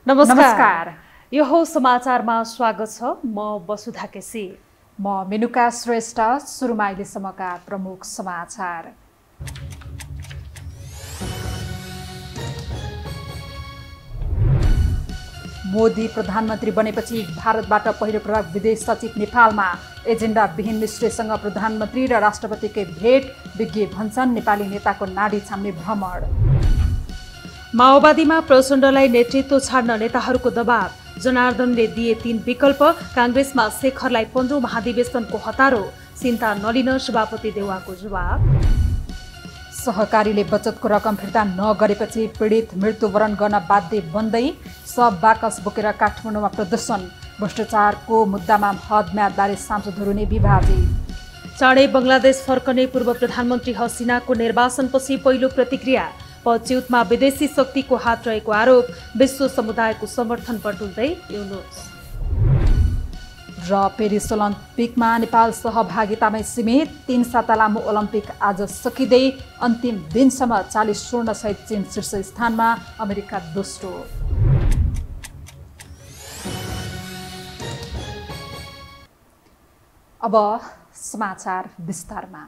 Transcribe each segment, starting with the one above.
नमस्कार। यो हो समाचारमा स्वागत छ। म वसुधा केसी। म मेनुका श्रेष्ठ। सुरुमा अहिलेसम्मका प्रमुख समाचार। मोदी प्रधानमन्त्री बनेपछि भारतबाट पहिलो पटक विदेश सचिव नेपालमा। एजेन्डा विहीन मिश्रसँग प्रधानमन्त्री र राष्ट्रपतिकै भेट। विज्ञ भन्छन् नेपाली नेताको नाडी छाम्ने भ्रमण। माओवादीमा प्रचण्डलाई नेतृत्व छाड्न नेताहरूको दबाव। जनार्दनले दिए 3 विकल्प। काङ्ग्रेसमा शेखरलाई 15औं महाधिवेशनको हतारो। चिन्ता नलिन सभापति देउवाको जवाब। सहकारीले बचतको रकम फिर्ता नगरेपछि पीडित मृत्युवरण गर्न बाध्य बन्दै सब बाकस बोकेर काठमाडौँमा प्रदर्शन। भ्रष्टाचारको मुद्दामा हदम्यादबारे सांसदहरू नै विभाजित। चाँडै बङ्गलादेश फर्कने पूर्व प्रधानमन्त्री हसिनाको निर्वाचनपछि पहिलो प्रतिक्रिया। पदच्युतमा विदेशी शक्तिको हात रहेको आरोप। विश्व समुदायको समर्थन बटुल्दै युनुस। र पेरिस ओलम्पिकमा नेपाल सहभागितामै सीमित। 3 साता लामो ओलम्पिक आज सकिँदै अन्तिम दिनसम्म 40 स्वर्णसहित चीन शीर्ष स्थानमा, अमेरिका दोस्रो। अब समाचार विस्तारमा।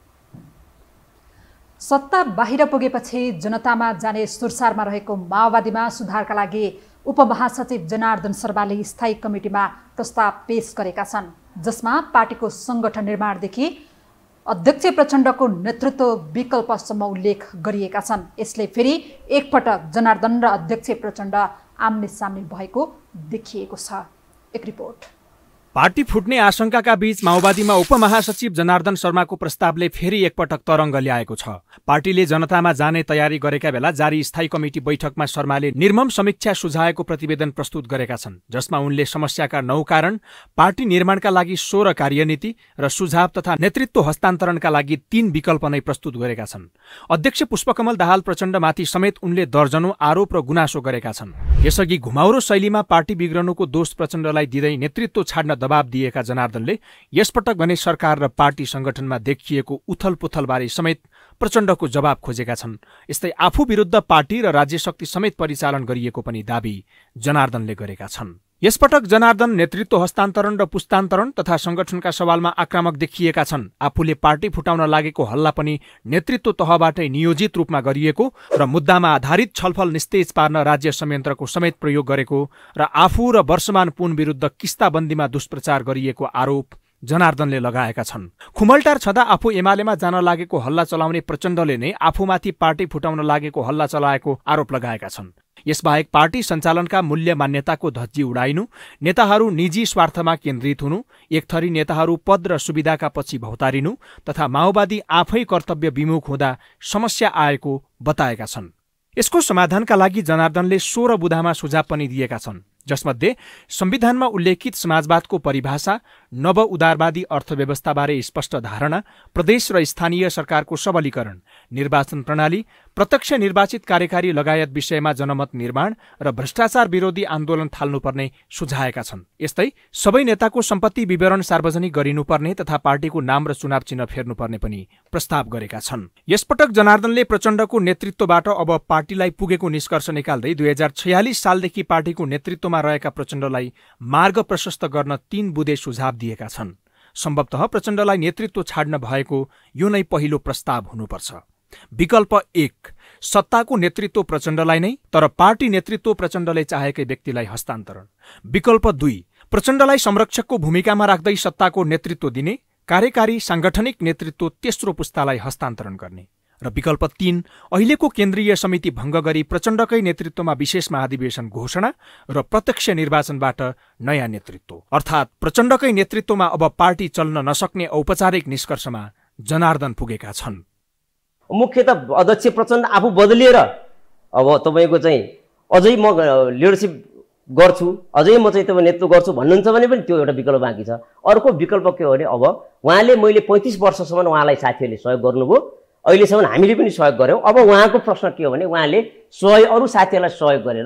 सत्ता बाहिर पुगेपछि जनतामा जाने सुरसारमा रहेको माओवादीमा सुधारका लागि उपमहासचिव जनार्दन शर्माले स्थायी कमिटीमा प्रस्ताव पेश गरेका छन्, जसमा पार्टीको सङ्गठन निर्माणदेखि अध्यक्ष प्रचण्डको नेतृत्व विकल्पसम्म उल्लेख गरिएका छन्। यसले फेरि एकपटक जनार्दन र अध्यक्ष प्रचण्ड आम्ने सामने भएको देखिएको छ। एक रिपोर्ट। पार्टी फुट्ने आशंकाका बीच माओवादीमा उपमहासचिव जनार्दन शर्माको प्रस्तावले फेरि एकपटक तरङ्ग ल्याएको छ। पार्टीले जनतामा जाने तयारी गरेका बेला जारी स्थायी कमिटी बैठकमा शर्माले निर्मम समीक्षा सुझाएको प्रतिवेदन प्रस्तुत गरेका छन्, जसमा उनले समस्याका 9 कारण, पार्टी निर्माणका लागि 16 कार्यनीति र सुझाव तथा नेतृत्व हस्तान्तरणका लागि 3 विकल्प नै प्रस्तुत गरेका छन्। अध्यक्ष पुष्पकमल दाहाल प्रचण्डमाथि समेत उनले दर्जनौं आरोप र गुनासो गरेका छन्। यसअघि घुमाउरो शैलीमा पार्टी बिग्रनुको दोष प्रचण्डलाई दिँदै नेतृत्व छाड्न दबाब दिएका जनार्दनले यसपटक भने सरकार र पार्टी संगठनमा देखिएको उथलपुथलबारे समेत प्रचण्डको जवाब खोजेका छन्। यस्तै आफू विरुद्ध पार्टी र राज्य शक्ति समेत परिचालन गरिएको पनि दाबी जनार्दनले गरेका छन्। यसपटक जनार्दन नेतृत्व हस्तान्तरण र पुस्तान्तरण तथा संगठनका सवालमा आक्रामक देखिएका छन्। आफूले पार्टी फुटाउन लागेको हल्ला पनि नेतृत्व तहबाटै नियोजित रूपमा गरिएको र मुद्दामा आधारित छलफल निस्तेज पार्न राज्य संयन्त्रको समेत प्रयोग गरेको र आफू र वर्षमान पुन विरुद्ध किस्ताबन्दीमा दुष्प्रचार गरिएको आरोप जनार्दनले लगाएका छन्। खुमलटार छँदा आफू एमालेमा जान लागेको हल्ला चलाउने प्रचण्डले नै आफूमाथि पार्टी फुटाउन लागेको हल्ला चलाएको आरोप लगाएका छन्। यसबाहेक पार्टी सञ्चालनका मूल्य मान्यताको धज्जी उडाइनु, नेताहरू निजी स्वार्थमा केन्द्रित हुनु, एक थरी नेताहरू पद र सुविधाका पछि भौतारिनु तथा माओवादी आफै कर्तव्य विमुख हुँदा समस्या आएको बताएका छन्। यसको समाधानका लागि जनार्दनले 16 बुँदामा सुझाव पनि दिएका छन्, जसमध्ये संविधानमा उल्लेखित समाजवादको परिभाषा, नव उदारवादी अर्थव्यवस्थाबारे स्पष्ट धारणा, प्रदेश र स्थानीय सरकारको सबलीकरण, निर्वाचन प्रणाली, प्रत्यक्ष निर्वाचित कार्यकारी लगायत विषयमा जनमत निर्माण र भ्रष्टाचार विरोधी आन्दोलन थाल्नुपर्ने सुझाएका छन्। यस्तै सबै नेताको सम्पत्ति विवरण सार्वजनिक गरिनुपर्ने तथा पार्टीको नाम र चुनाव चिन्ह फेर्नुपर्ने पनि प्रस्ताव गरेका छन्। यसपटक जनार्दनले प्रचण्डको नेतृत्वबाट अब पार्टीलाई पुगेको निष्कर्ष निकाल्दै 2046 सालदेखि पार्टीको नेतृत्वमा रहेका प्रचण्डलाई मार्ग प्रशस्त गर्न 3 बुँदे सुझाव दिएका छन्। सम्भवतः प्रचण्डलाई नेतृत्व छाड्न भएको यो नै पहिलो प्रस्ताव हुनुपर्छ। विकल्प 1, सत्ताको नेतृत्व प्रचण्डलाई नै, तर पार्टी नेतृत्व प्रचण्डले चाहेकै व्यक्तिलाई हस्तान्तरण। विकल्प 2, प्रचण्डलाई संरक्षकको भूमिकामा राख्दै सत्ताको नेतृत्व दिने, कार्यकारी सांगठनिक नेतृत्व तेस्रो पुस्तालाई हस्तान्तरण गर्ने। र विकल्प 3, अहिलेको केन्द्रीय समिति भङ्ग गरी प्रचण्डकै नेतृत्वमा विशेष महाधिवेशन घोषणा र प्रत्यक्ष निर्वाचनबाट नयाँ नेतृत्व। अर्थात् प्रचण्डकै नेतृत्वमा अब पार्टी चल्न नसक्ने औपचारिक निष्कर्षमा जनार्दन पुगेका छन्। मुख्य त अध्यक्ष प्रचण्ड आफू बदलिएर अब तपाईँको चाहिँ अझै म लिडरसिप गर्छु, अझै म चाहिँ तपाईँ नेतृत्व गर्छु भन्नुहुन्छ भने पनि त्यो एउटा विकल्प बाँकी छ। अर्को विकल्प के हो भने अब उहाँले मैले 35 वर्षसम्म उहाँलाई साथीहरूले सहयोग गर्नुभयो, अहिलेसम्म हामीले पनि सहयोग गऱ्यौँ। अब उहाँको प्रश्न के हो भने उहाँले अरू साथीहरूलाई सहयोग गरेर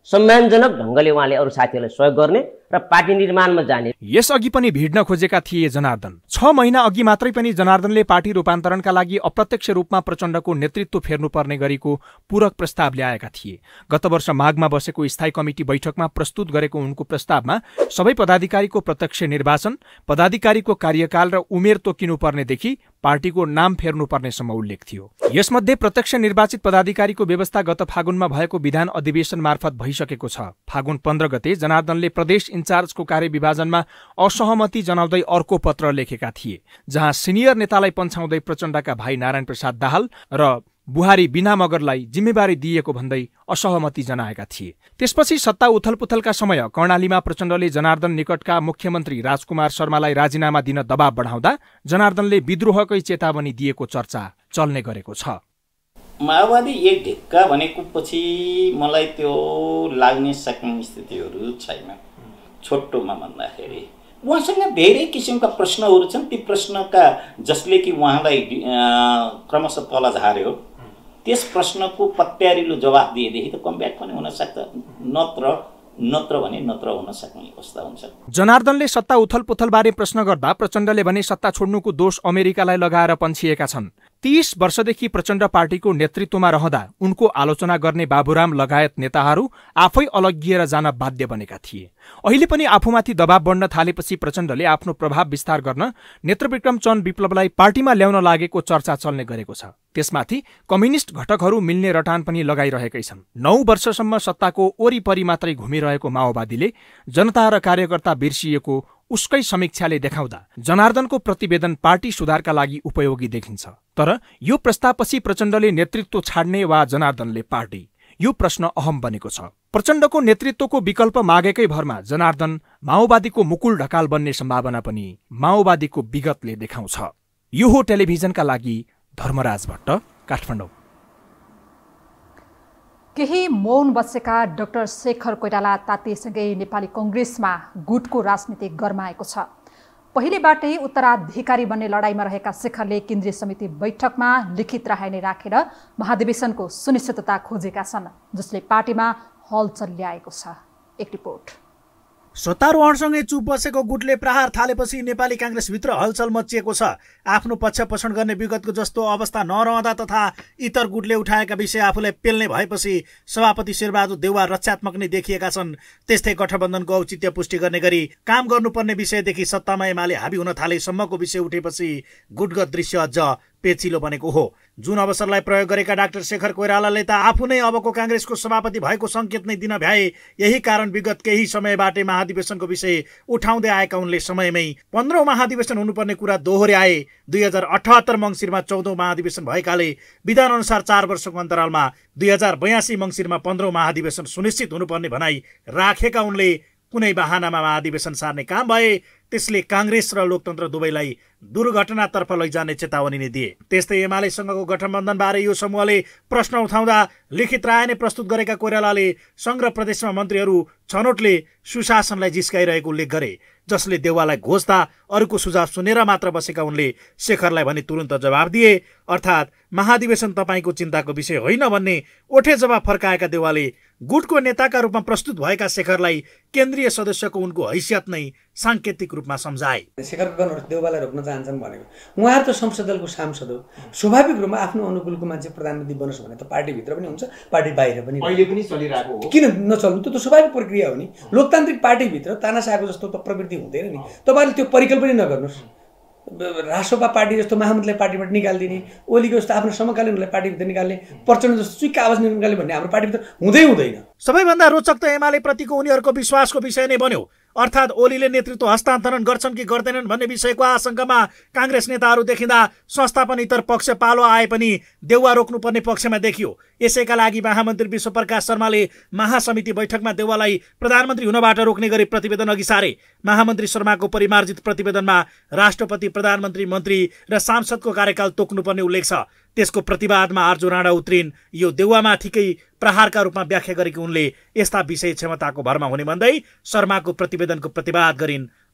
सम्मानजनक ढङ्गले उहाँले अरू साथीहरूलाई सहयोग गर्ने र पार्टी निर्माणमा जाने। यसअघि पनि भिड्न खोजेका थिए जनार्दन। 6 महिना अघि मात्रै पनि जनार्दनले पार्टी रूपान्तरणका लागि अप्रत्यक्ष रूपमा प्रचण्डको नेतृत्व फेर्नुपर्ने गरेको पूरक प्रस्ताव ल्याएका थिए। गत वर्ष माघमा बसेको स्थायी कमिटी बैठकमा प्रस्तुत गरेको उनको प्रस्तावमा सबै पदाधिकारीको प्रत्यक्ष निर्वाचन, पदाधिकारीको कार्यकाल र उमेर तोकिनुपर्नेदेखि पार्टीको नाम फेर्नुपर्नेसम्म उल्लेख थियो। यसमध्ये प्रत्यक्ष निर्वाचित पदाधिकारीको व्यवस्था गत फागुनमा भएको विधान अधिवेशन मार्फत भइसकेको छ। फागुन 15 गते जनार्दनले प्रदेश इन्चार्जको कार्यविभाजनमा असहमति जनाउँदै अर्को पत्र लेखेका थिए, जहाँ सिनियर नेतालाई पन्छाउँदै प्रचण्डका भाइ नारायण प्रसाद दाहाल र बुहारी बिना मगरलाई जिम्मेवारी दिएको भन्दै असहमति जनाएका थिए। त्यसपछि सत्ता उथलपुथलका समय कर्णालीमा प्रचण्डले जनार्दन निकटका मुख्यमन्त्री राजकुमार शर्मालाई राजीनामा दिन दबाव बढाउँदा जनार्दनले विद्रोहकै चेतावनी दिएको चर्चा चल्ने गरेको छ। माओवादी एक ढिक्का भनेको पछि मलाई त्यो लाग्ने सक्ने स्थितिहरू छैन। छोटोमा भन्दाखेरि उहाँसँग धेरै किसिमका प्रश्नहरू छन्। ती प्रश्नका जसले कि उहाँलाई क्रमशः तल झार्यो, त्यस प्रश्नको पत्यारिलो जवाफ दिएदेखि त कमब्याक पनि हुन सक्छ, नत्र भने नत्र हुन सक्ने अवस्था हुन्छ। जनार्दनले सत्ता उथलपुथलबारे प्रश्न गर्दा प्रचण्डले भने सत्ता छोड्नुको दोष अमेरिकालाई लगाएर पन्छिएका छन्। 30 वर्षदेखि प्रचण्ड पार्टीको नेतृत्वमा रहँदा उनको आलोचना गर्ने बाबुराम लगायत नेताहरू आफै अलग्गिएर जान बाध्य बनेका थिए। अहिले पनि आफूमाथि दबाव बढ्न थालेपछि प्रचण्डले आफ्नो प्रभाव विस्तार गर्न नेत्रविक्रम चन्द विप्लवलाई पार्टीमा ल्याउन लागेको चर्चा चल्ने गरेको छ। त्यसमाथि कम्युनिस्ट घटकहरू मिल्ने रटान पनि लगाइरहेकै छन्। 9 वर्षसम्म सत्ताको वरिपरि मात्रै घुमिरहेको माओवादीले जनता र कार्यकर्ता बिर्सिएको उसकै समीक्षाले देखाउँदा जनार्दनको प्रतिवेदन पार्टी सुधारका लागि उपयोगी देखिन्छ। तर यो प्रस्तावपछि प्रचण्डले नेतृत्व छाड्ने वा जनार्दनले पार्टी, यो प्रश्न अहम बनेको छ। प्रचण्डको नेतृत्वको विकल्प मागेकै भरमा जनार्दन माओवादीको मुकुल ढकाल बन्ने सम्भावना पनि माओवादीको विगतले देखाउँछ। यो हो टेलिभिजनका लागि धर्मराज भट्ट, काठमाडौँ। केही मौन बसेका डाक्टर शेखर कोइराला तातिएसँगै नेपाली कङ्ग्रेसमा गुटको राजनीति गरमाएको छ। पहिलेबाटै उत्तराधिकारी बन्ने लडाईँमा रहेका शेखरले केन्द्रीय समिति बैठकमा लिखित राय नै राखेर महाधिवेशनको सुनिश्चितता खोजेका छन्, जसले पार्टीमा हलचल ल्याएको छ। एक रिपोर्ट। सत्तारोहणसँगै चुप बसेको गुटले प्रहार थालेपछि नेपाली काङ्ग्रेसभित्र हलचल मचिएको छ। आफ्नो पक्ष पोषण गर्ने विगतको जस्तो अवस्था नरहँदा तथा इतर गुटले उठाएका विषय आफूलाई पेल्ने भएपछि सभापति शेरबहादुर देउवा रक्षात्मक नै देखिएका छन्। त्यस्तै गठबन्धनको औचित्य पुष्टि गर्ने गरी काम गर्नुपर्ने विषयदेखि सत्तामा एमाले हाबी हुन थालेसम्मको विषय उठेपछि गुटगत दृश्य अझ पेचिलो बनेको हो। जुन अवसरलाई प्रयोग गरेका डाक्टर शेखर कोइरालाले त आफू नै अबको काङ्ग्रेसको सभापति भएको सङ्केत नै दिन भ्याए। यही कारण विगत केही समयबाटै महाधिवेशनको विषय उठाउँदै आएका उनले समयमै 15औं महाधिवेशन हुनुपर्ने कुरा दोहोर्याए। 2078 मङ्सिरमा 14औं महाधिवेशन भएकाले विधान अनुसार 4 वर्षको अन्तरालमा 2082 मङ्सिरमा 15औं महाधिवेशन सुनिश्चित हुनुपर्ने भनाई राखेका उनले कुनै बहानामा महाधिवेशन सार्ने काम भए त्यसले काङ्ग्रेस र लोकतन्त्र दुवैलाई दुर्घटनातर्फ लैजाने चेतावनी नै दिए। त्यस्तै एमालेसँगको गठबन्धनबारे यो समूहले प्रश्न उठाउँदा लिखित राय नै प्रस्तुत गरेका कोइरालाले सङ्घ र प्रदेशमा मन्त्रीहरू छनौटले सुशासनलाई जिस्काइरहेको उल्लेख गरे, जसले देउवालाई घोज्दा अरूको सुझाव सुनेर मात्र बसेका उनले शेखरलाई भने तुरुन्त जवाब दिए, अर्थात् महाधिवेशन तपाईँको चिन्ताको विषय होइन भन्ने ओठे जवाब फर्काएका देउवाले गुटको नेताका रूपमा प्रस्तुत भएका शेखरलाई केन्द्रीय सदस्यको उनको हैसियत नै साङ्केतिक रूपमा सम्झाए। शेखर देउवालाई रोक्न चाहन्छन् भनेको उहाँहरू त संसद दलको सांसद हो, स्वाभाविक रूपमा आफ्नो अनुकूलको मान्छे प्रधानमन्त्री बनोस् भने त पार्टीभित्र पनि हुन्छ, पार्टी बाहिर पनि अहिले पनि चलिरहेको हो। किन नचल्नु? त्यो त स्वाभाविक प्रक्रिया हो नि। लोकतान्त्रिक पार्टीभित्र तानाशाहको जस्तो त प्रवृत्ति हुँदैन नि। तपाईँले त्यो परिकल्पना पनि नगर्नुहोस्। राष्ट्रपा पार्टी जस्तो महामन्त्रीलाई पार्टीबाट निकालिदिने, ओलीको जस्तो आफ्नो समकालीनलाई पार्टीभित्र निकाल्ने, प्रचण्ड जस्तो चुइक्क आवाज निकाल्ने भन्ने हाम्रो पार्टीभित्र हुँदैन। सबैभन्दा रोचक त एमाले प्रतिको उनीहरूको विश्वासको विषय नै बन्यो। अर्थात् ओलीले नेतृत्व हस्तान्तरण गर्छन् कि गर्दैनन् भन्ने विषयको आशंकामा काङ्ग्रेस नेताहरू देखिँदा संस्थापन इतर पक्ष पालो आए पनि देउवा रोक्नुपर्ने पक्षमा देखियो। यसैका लागि महामन्त्री विश्वप्रकाश शर्माले महासमिति बैठकमा देउवालाई प्रधानमन्त्री हुनबाट रोक्ने गरी प्रतिवेदन अघि सारे। महामन्त्री शर्माको परिमार्जित प्रतिवेदनमा राष्ट्रपति, प्रधानमन्त्री, मन्त्री र सांसदको कार्यकाल तोक्नुपर्ने उल्लेख छ। त्यसको प्रतिवादमा आर्जु राणा उत्रिन्। यो देउवामाथिकै प्रहारका रूपमा व्याख्या गरेकी उनले यस्ता विषय क्षमताको भरमा हुने भन्दै शर्माको प्रतिवेदनको प्रतिवाद गरिन्।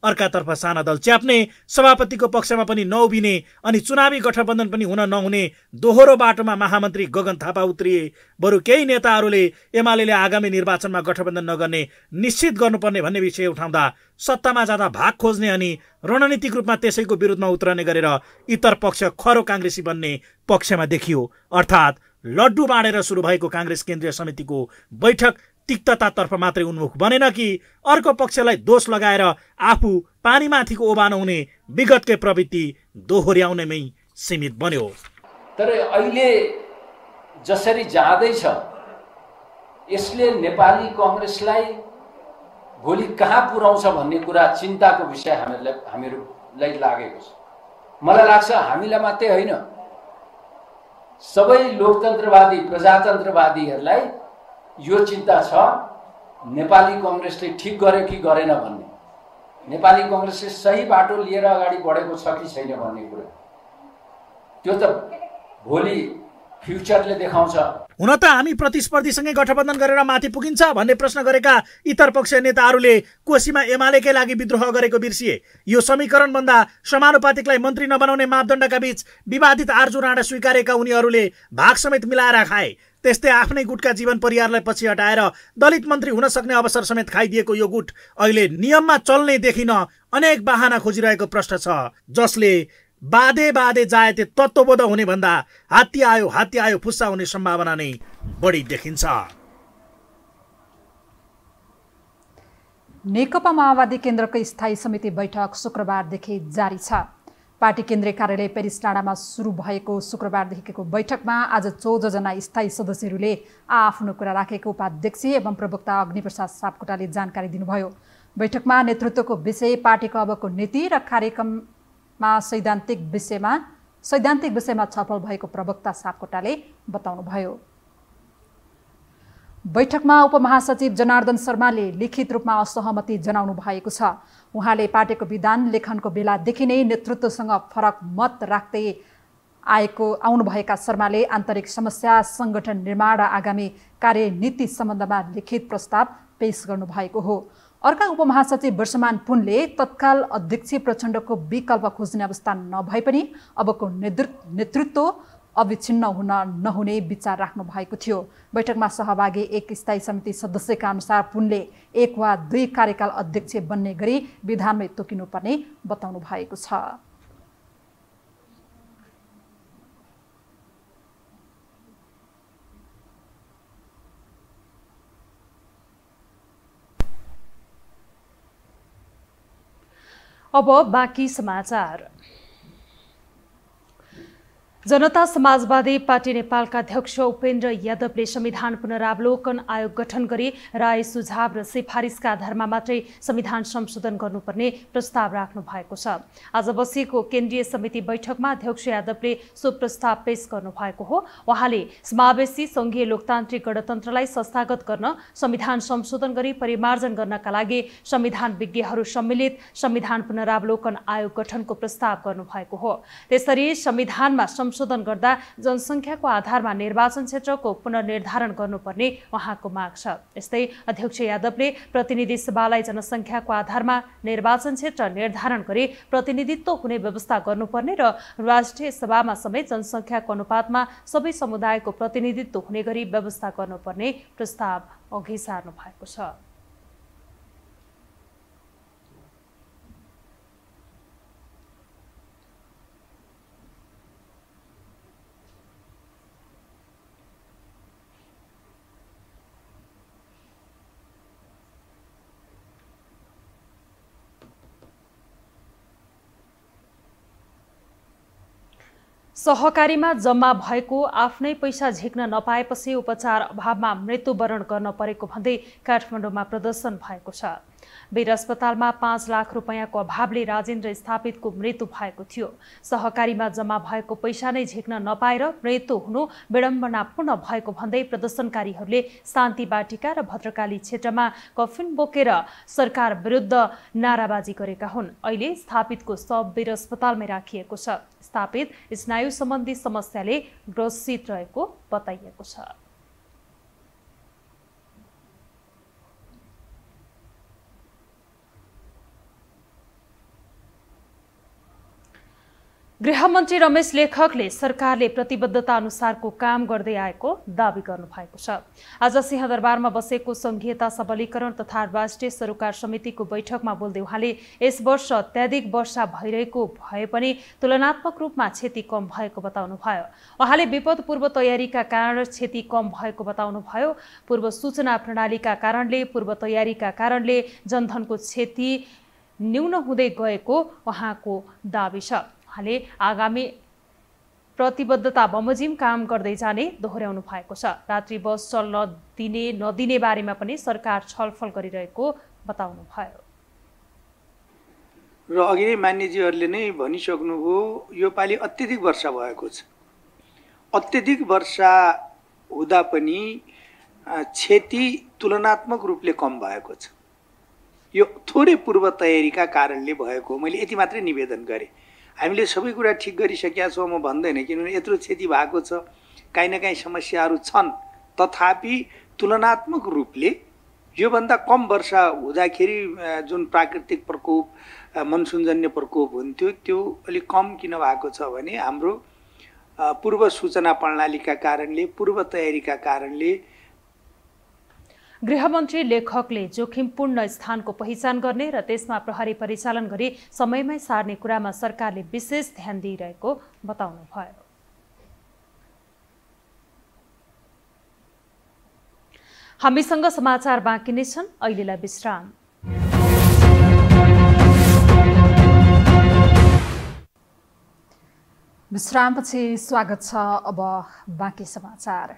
अर्कातर्फ साना दल च्याप्ने, सभापतिको पक्षमा पनि नउभिने अनि चुनावी गठबन्धन पनि हुन नहुने दोहोरो बाटोमा महामन्त्री गगन थापा उत्रिए। बरु केही नेताहरूले एमाले आगामी निर्वाचनमा गठबन्धन नगर्ने निश्चित गर्नुपर्ने भन्ने विषय उठाउँदा सत्तामा जाँदा भाग खोज्ने अनि रणनीतिक रूपमा त्यसैको विरुद्धमा उत्रने गरेर इतर पक्ष खरो काङ्ग्रेसी बन्ने पक्षमा देखियो। अर्थात् लड्डु बाँडेर सुरु भएको काङ्ग्रेस केन्द्रीय समितिको बैठक तिक्ततातर्फ मात्रै उन्मुख बनेन कि अर्को पक्षलाई दोष लगाएर आफू पानीमाथिको ओबानो हुने विगतकै प्रवृत्ति दोहोर्याउनेमै सीमित बन्यो। तर अहिले जसरी जाँदैछ यसले नेपाली कांग्रेसलाई भोलि कहाँ पुर्याउँछ भन्ने कुरा चिन्ताको विषय हामीहरूलाई लागेको छ। मलाई लाग्छ हामीलाई मात्रै होइन, सबै लोकतन्त्रवादी प्रजातन्त्रवादीहरूलाई यो चिन्ता छ नेपाली कांग्रेसले ठीक गर्यो कि गरेन भन्ने, नेपाली कांग्रेसले सही बाटो लिएर अगाडि बढेको छ कि छैन भन्ने कुरा। त्यो त भोलि फ्युचरले देखाउँछ। हुन त हामी प्रतिस्पर्धीसँगै गठबन्धन गरेर माथि पुगिन्छ भन्ने प्रश्न गरेका इतर पक्षीय नेताहरूले कोशीमा एमालेकै लागि विद्रोह गरेको बिर्सिए। यो समीकरण भन्दा समानुपातिकलाई मन्त्री नबनाउने मापदण्डका बीच विवादित आर्जु राणा स्वीकारेका उनीहरूले भाग समेत मिलाएर खाए। त्यस्तै आफ्नै गुटका जीवन परिवारलाई पछि हटाएर दलित मन्त्री हुन सक्ने अवसर समेत खाइदिएको यो गुट अहिले नियममा चल्ने देखिन अनेक बहाना खोजिरहेको प्रश्न छ, जसले बाधे बाधे जायते तत्त्वबोध हुने भन्दा हात्ती आयो फुस्सा हुने सम्भावना नै बढी देखिन्छ। नेकपा माओवादी केन्द्रको स्थायी समिति बैठक शुक्रबारदेखि जारी छ। पार्टी केन्द्रीय कार्यालय पेरिस डाँडामा सुरु भएको शुक्रबारदेखिको बैठकमा आज 14 जना स्थायी सदस्यहरूले आफ्नो कुरा राखेको उपाध्यक्ष एवं प्रवक्ता अग्निप्रसाद सापकोटाले जानकारी दिनुभयो। बैठकमा नेतृत्वको विषय, पार्टीको अबको नीति र कार्यक्रममा सैद्धान्तिक विषयमा छलफल भएको प्रवक्ता सापकोटाले बताउनुभयो। बैठकमा उपमहासचिव जनार्दन शर्माले लिखित रूपमा असहमति जनाउनु भएको छ। उहाँले पार्टीको विधान लेखनको बेलादेखि नै नेतृत्वसँग फरक मत राख्दै आउनुभएका शर्माले आन्तरिक समस्या, सङ्गठन निर्माण र आगामी कार्यनीति सम्बन्धमा लिखित प्रस्ताव पेश गर्नुभएको हो। अर्का उपमहासचिव वर्षमान पुनले तत्काल अध्यक्ष प्रचण्डको विकल्प खोज्ने अवस्था नभए पनि अबको नेतृत्व अविच्छिन्न हुन नहुने विचार राख्नु भएको थियो। बैठकमा सहभागी एक स्थायी समिति सदस्यका अनुसार पुनले 1 वा 2 कार्यकाल अध्यक्ष बन्ने गरी विधानमै तोकिनुपर्ने बताउनु भएको छ। अब बाँकी समाचार। जनता समाजवादी पार्टी नेपालका अध्यक्ष उपेन्द्र यादवले संविधान पुनरावलोकन आयोग गठन गरी राय सुझाव र सिफारिसका आधारमा मात्रै संविधान संशोधन गर्नुपर्ने प्रस्ताव राख्नु भएको छ। आज बसेको केन्द्रीय समिति बैठकमा अध्यक्ष यादवले सो प्रस्ताव पेश गर्नु भएको हो। उहाँले समावेशी संघीय लोकतान्त्रिक गणतन्त्रलाई संस्थागत गर्न संविधान संशोधन गरी परिमार्जन गर्नका लागि संविधान विज्ञहरू सम्मिलित संविधान पुनरावलोकन आयोग गठनको प्रस्ताव गर्नु भएको हो। त्यसरी संविधानमा संशोधन गर्दा जनसङ्ख्याको आधारमा निर्वाचन क्षेत्रको पुनर्निर्धारण गर्नुपर्ने उहाँको माग छ। यस्तै अध्यक्ष यादवले प्रतिनिधि सभालाई जनसङ्ख्याको आधारमा निर्वाचन क्षेत्र निर्धारण गरी प्रतिनिधित्व हुने व्यवस्था गर्नुपर्ने र राष्ट्रिय सभामा समेत जनसङ्ख्याको अनुपातमा सबै समुदायको प्रतिनिधित्व हुने गरी व्यवस्था गर्नुपर्ने प्रस्ताव अघि सार्नु भएको छ। सहकारीमा जम्मा भएको आफ्नै पैसा झिक्न नपाएपछि उपचार अभावमा मृत्युवरण गर्न परेको भन्दै काठमाडौँमा प्रदर्शन भएको छ। वीर अस्पतालमा 5 लाख रुपैयाँको अभावले राजेन्द्र स्थापितको मृत्यु भएको थियो। सहकारीमा जम्मा भएको पैसा नै झिक्न नपाएर मृत्यु हुनु विडम्बनापूर्ण भएको भन्दै प्रदर्शनकारीहरूले शान्ति बाटिका र भद्रकाली क्षेत्रमा कफिन बोकेर सरकार विरुद्ध नाराबाजी गरेका हुन्। अहिले स्थापितको शव वीर अस्पतालमै राखिएको छ। स्थापित स्नायु सम्बन्धी समस्याले ग्रसित रहेको बताइएको छ। गृहमन्त्री रमेश लेखकले सरकारले प्रतिबद्धता अनुसारको काम गर्दै आएको दावी गर्नुभएको छ। आज सिंहदरबारमा बसेको संघीयता सबलीकरण तथा राष्ट्रिय सरोकार समितिको बैठकमा बोल्दै उहाँले यस वर्ष अत्याधिक वर्षा भइरहेको भए पनि तुलनात्मक रूपमा क्षति कम भएको बताउनुभयो। उहाँले विपद पूर्व तयारीका कारण क्षति कम भएको बताउनुभयो। पूर्व सूचना प्रणालीका कारणले, पूर्व तयारीका कारणले जनधनको क्षति न्यून हुँदै गएको उहाँको दावी छ। उहाँले आगामी प्रतिबद्धता बमोजिम काम गर्दै जाने दोहोर्याउनु भएको छ। रात्रि बस चल्न दिने नदिने बारेमा पनि सरकार छलफल गरिरहेको बताउनु भयो। र अघि नै मान्यजीहरूले नै भनिसक्नुभयो, यो पालि अत्यधिक वर्षा भएको छ। अत्यधिक वर्षा हुँदा पनि क्षति तुलनात्मक रूपले कम भएको छ। यो थोरै पूर्व तयारीका कारणले भएको, मैले यति मात्रै निवेदन गरेँ। हामीले सबै कुरा ठिक गरिसकेका छौँ म भन्दैन, किनभने यत्रो क्षति भएको छ, काहीँ न काहीँ समस्याहरू छन्। तथापि तुलनात्मक रूपले योभन्दा कम वर्षा हुँदाखेरि जुन प्राकृतिक प्रकोप, मनसुनजन्य प्रकोप हुन्थ्यो त्यो अलिक कम किन भएको छ भने हाम्रो पूर्व सूचना प्रणालीका कारणले, पूर्व तयारीका कारणले। गृहमन्त्री लेखकले जोखिमपूर्ण स्थानको पहिचान गर्ने र त्यसमा प्रहरी परिचालन गरी समयमै सार्ने कुरामा सरकारले विशेष ध्यान दिइरहेको बताउनुभयो। हामीसँग समाचार बाँकी नै छन्, अहिलेलाई विश्राम। विश्रामपछि स्वागत छ। अब बाँकी समाचार।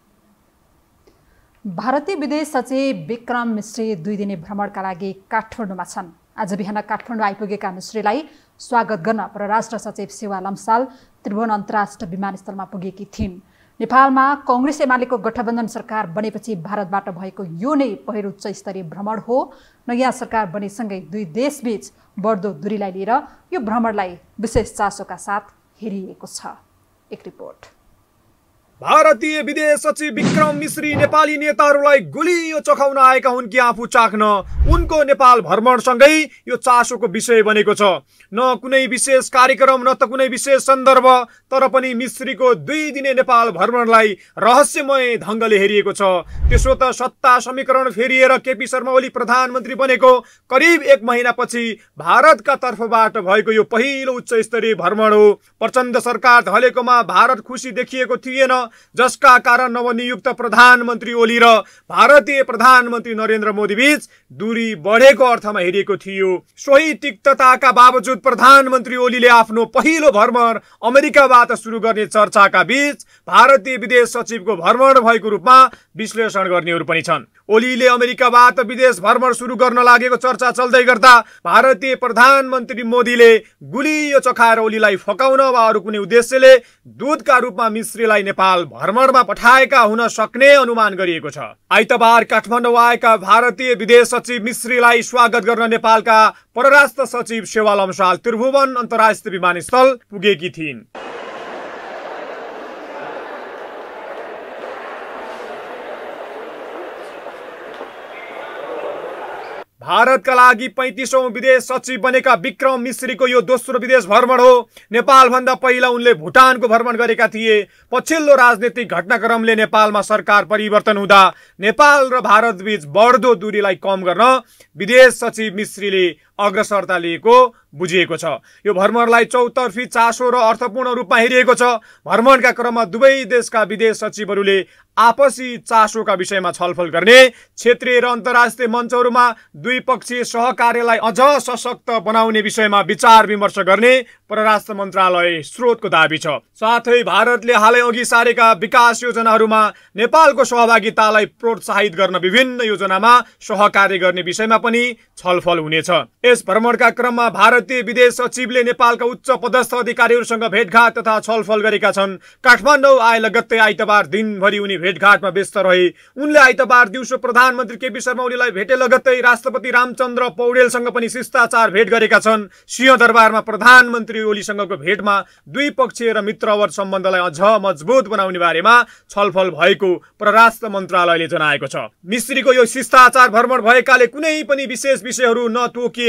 भारतीय विदेश सचिव विक्रम मिश्री 2 दिने भ्रमणका लागि काठमाडौँमा छन्। आज बिहान काठमाडौँ आइपुगेका मिश्रीलाई स्वागत गर्न परराष्ट्र सचिव सेवा लम्साल त्रिभुवन अन्तर्राष्ट्रिय विमानस्थलमा पुगेकी थिइन्। नेपालमा कांग्रेस एमालेको गठबन्धन सरकार बनेपछि भारतबाट भएको यो नै पहिलो उच्च स्तरीय भ्रमण हो। नयाँ सरकार बनेसँगै 2 देशबीच बढ्दो दूरीलाई लिएर यो भ्रमणलाई विशेष चासोका साथ हेरिएको छ। एक रिपोर्ट। भारतीय विदेश सचिव विक्रम मिश्री नेपाली नेताहरूलाई गुलियो चखाउन आएका हुन् कि आफू चाख्न उनको नेपाल भ्रमणसँगै यो चासोको विषय बनेको छ। न कुनै विशेष कार्यक्रम न त कुनै विशेष सन्दर्भ, तर पनि मिश्रीको 2 दिने नेपाल भ्रमणलाई रहस्यमय ढङ्गले हेरिएको छ। त्यसो त सत्ता समीकरण फेरिएर केपी शर्मा ओली प्रधानमन्त्री बनेको करिब 1 महिनापछि भारतका तर्फबाट भएको यो पहिलो उच्च स्तरीय भ्रमण हो। प्रचण्ड सरकार ढलेकोमा भारत खुसी देखिएको थिएन, जसका कारण नवनियुक्त प्रधानमन्त्री ओली र भारतीय प्रधानमन्त्री नरेन्द्र मोदी बीच दूरी बढेको अर्थमा हेरिएको थियो। सोही तिक्तताका बावजुद प्रधानमन्त्री ओलीले आफ्नो पहिलो भ्रमण अमेरिकाबाट सुरु गर्ने चर्चाका बीच भारतीय विदेश सचिवको भ्रमण भएको रूपमा विश्लेषण गर्नेहरू पनि छन्। ओलीले अमेरिकाबाट विदेश भ्रमण सुरु गर्न लागेको चर्चा चल्दै गर्दा भारतीय प्रधानमन्त्री मोदीले गुलियो चखाएर ओलीलाई फकाउन वा अरू कुनै उद्देश्यले दूतका रूपमा मिश्रीलाई नेपाल भ्रमणमा पठाएका हुन सक्ने अनुमान गरिएको छ। आइतबार काठमाडौँ आएका भारतीय विदेश सचिव मिश्रीलाई स्वागत गर्न नेपालका परराष्ट्र सचिव सेवा लम्साल त्रिभुवन अन्तर्राष्ट्रिय विमानस्थल पुगेकी थिइन्। भारतका लागि 35औं विदेश सचिव बनेका विक्रम मिश्रीको यो दोस्रो विदेश भ्रमण हो। नेपालभन्दा पहिला उनले भुटानको भ्रमण गरेका थिए। पछिल्लो राजनीतिक घटनाक्रमले नेपालमा सरकार परिवर्तन हुँदा नेपाल र भारतबीच बढ्दो दूरीलाई कम गर्न विदेश सचिव मिश्रीले अग्रसरता लिएको बुझिएको छ। यो भ्रमणलाई चौतर्फी चासो र अर्थपूर्ण रूपमा हेरिएको छ। भ्रमणका क्रममा दुवै देशका विदेश सचिवहरूले आपसी चासोका विषयमा छलफल गर्ने, क्षेत्रीय र अन्तर्राष्ट्रिय मञ्चहरूमा द्विपक्षीय सहकार्यलाई अझ सशक्त बनाउने विषयमा विचार विमर्श गर्ने परराष्ट्र मन्त्रालय स्रोतको दाबी छ। साथै भारतले हालै अघि सारेका विकास योजनाहरूमा नेपालको सहभागितालाई प्रोत्साहित गर्न विभिन्न योजनामा सहकार्य गर्ने विषयमा पनि छलफल हुनेछ। यस भ्रमणका क्रममा भारतीय विदेश सचिवले नेपालका उच्च पदस्थ अधिकारीहरूसँग भेटघाट तथा छलफल गरेका छन्। काठमाडौँ आए लगत्तै आइतबार दिनभरि उनी भेटघाटमा व्यस्त रहे। उनले आइतबार दिउँसो प्रधानमन्त्री केपी शर्मा ओलीलाई भेटे लगत्तै राष्ट्रपति रामचन्द्र पौडेलसँग पनि शिष्टाचार भेट गरेका छन्। सिंहदरबारमा प्रधानमन्त्री ओलीसँगको भेटमा द्विपक्षीय र मित्रवत सम्बन्धलाई अझ मजबुत बनाउने बारेमा छलफल भएको परराष्ट्र मन्त्रालयले जनाएको छ। मिश्रीको यो शिष्टाचार भ्रमण भएकाले कुनै पनि विशेष विषयहरू नतोकिएको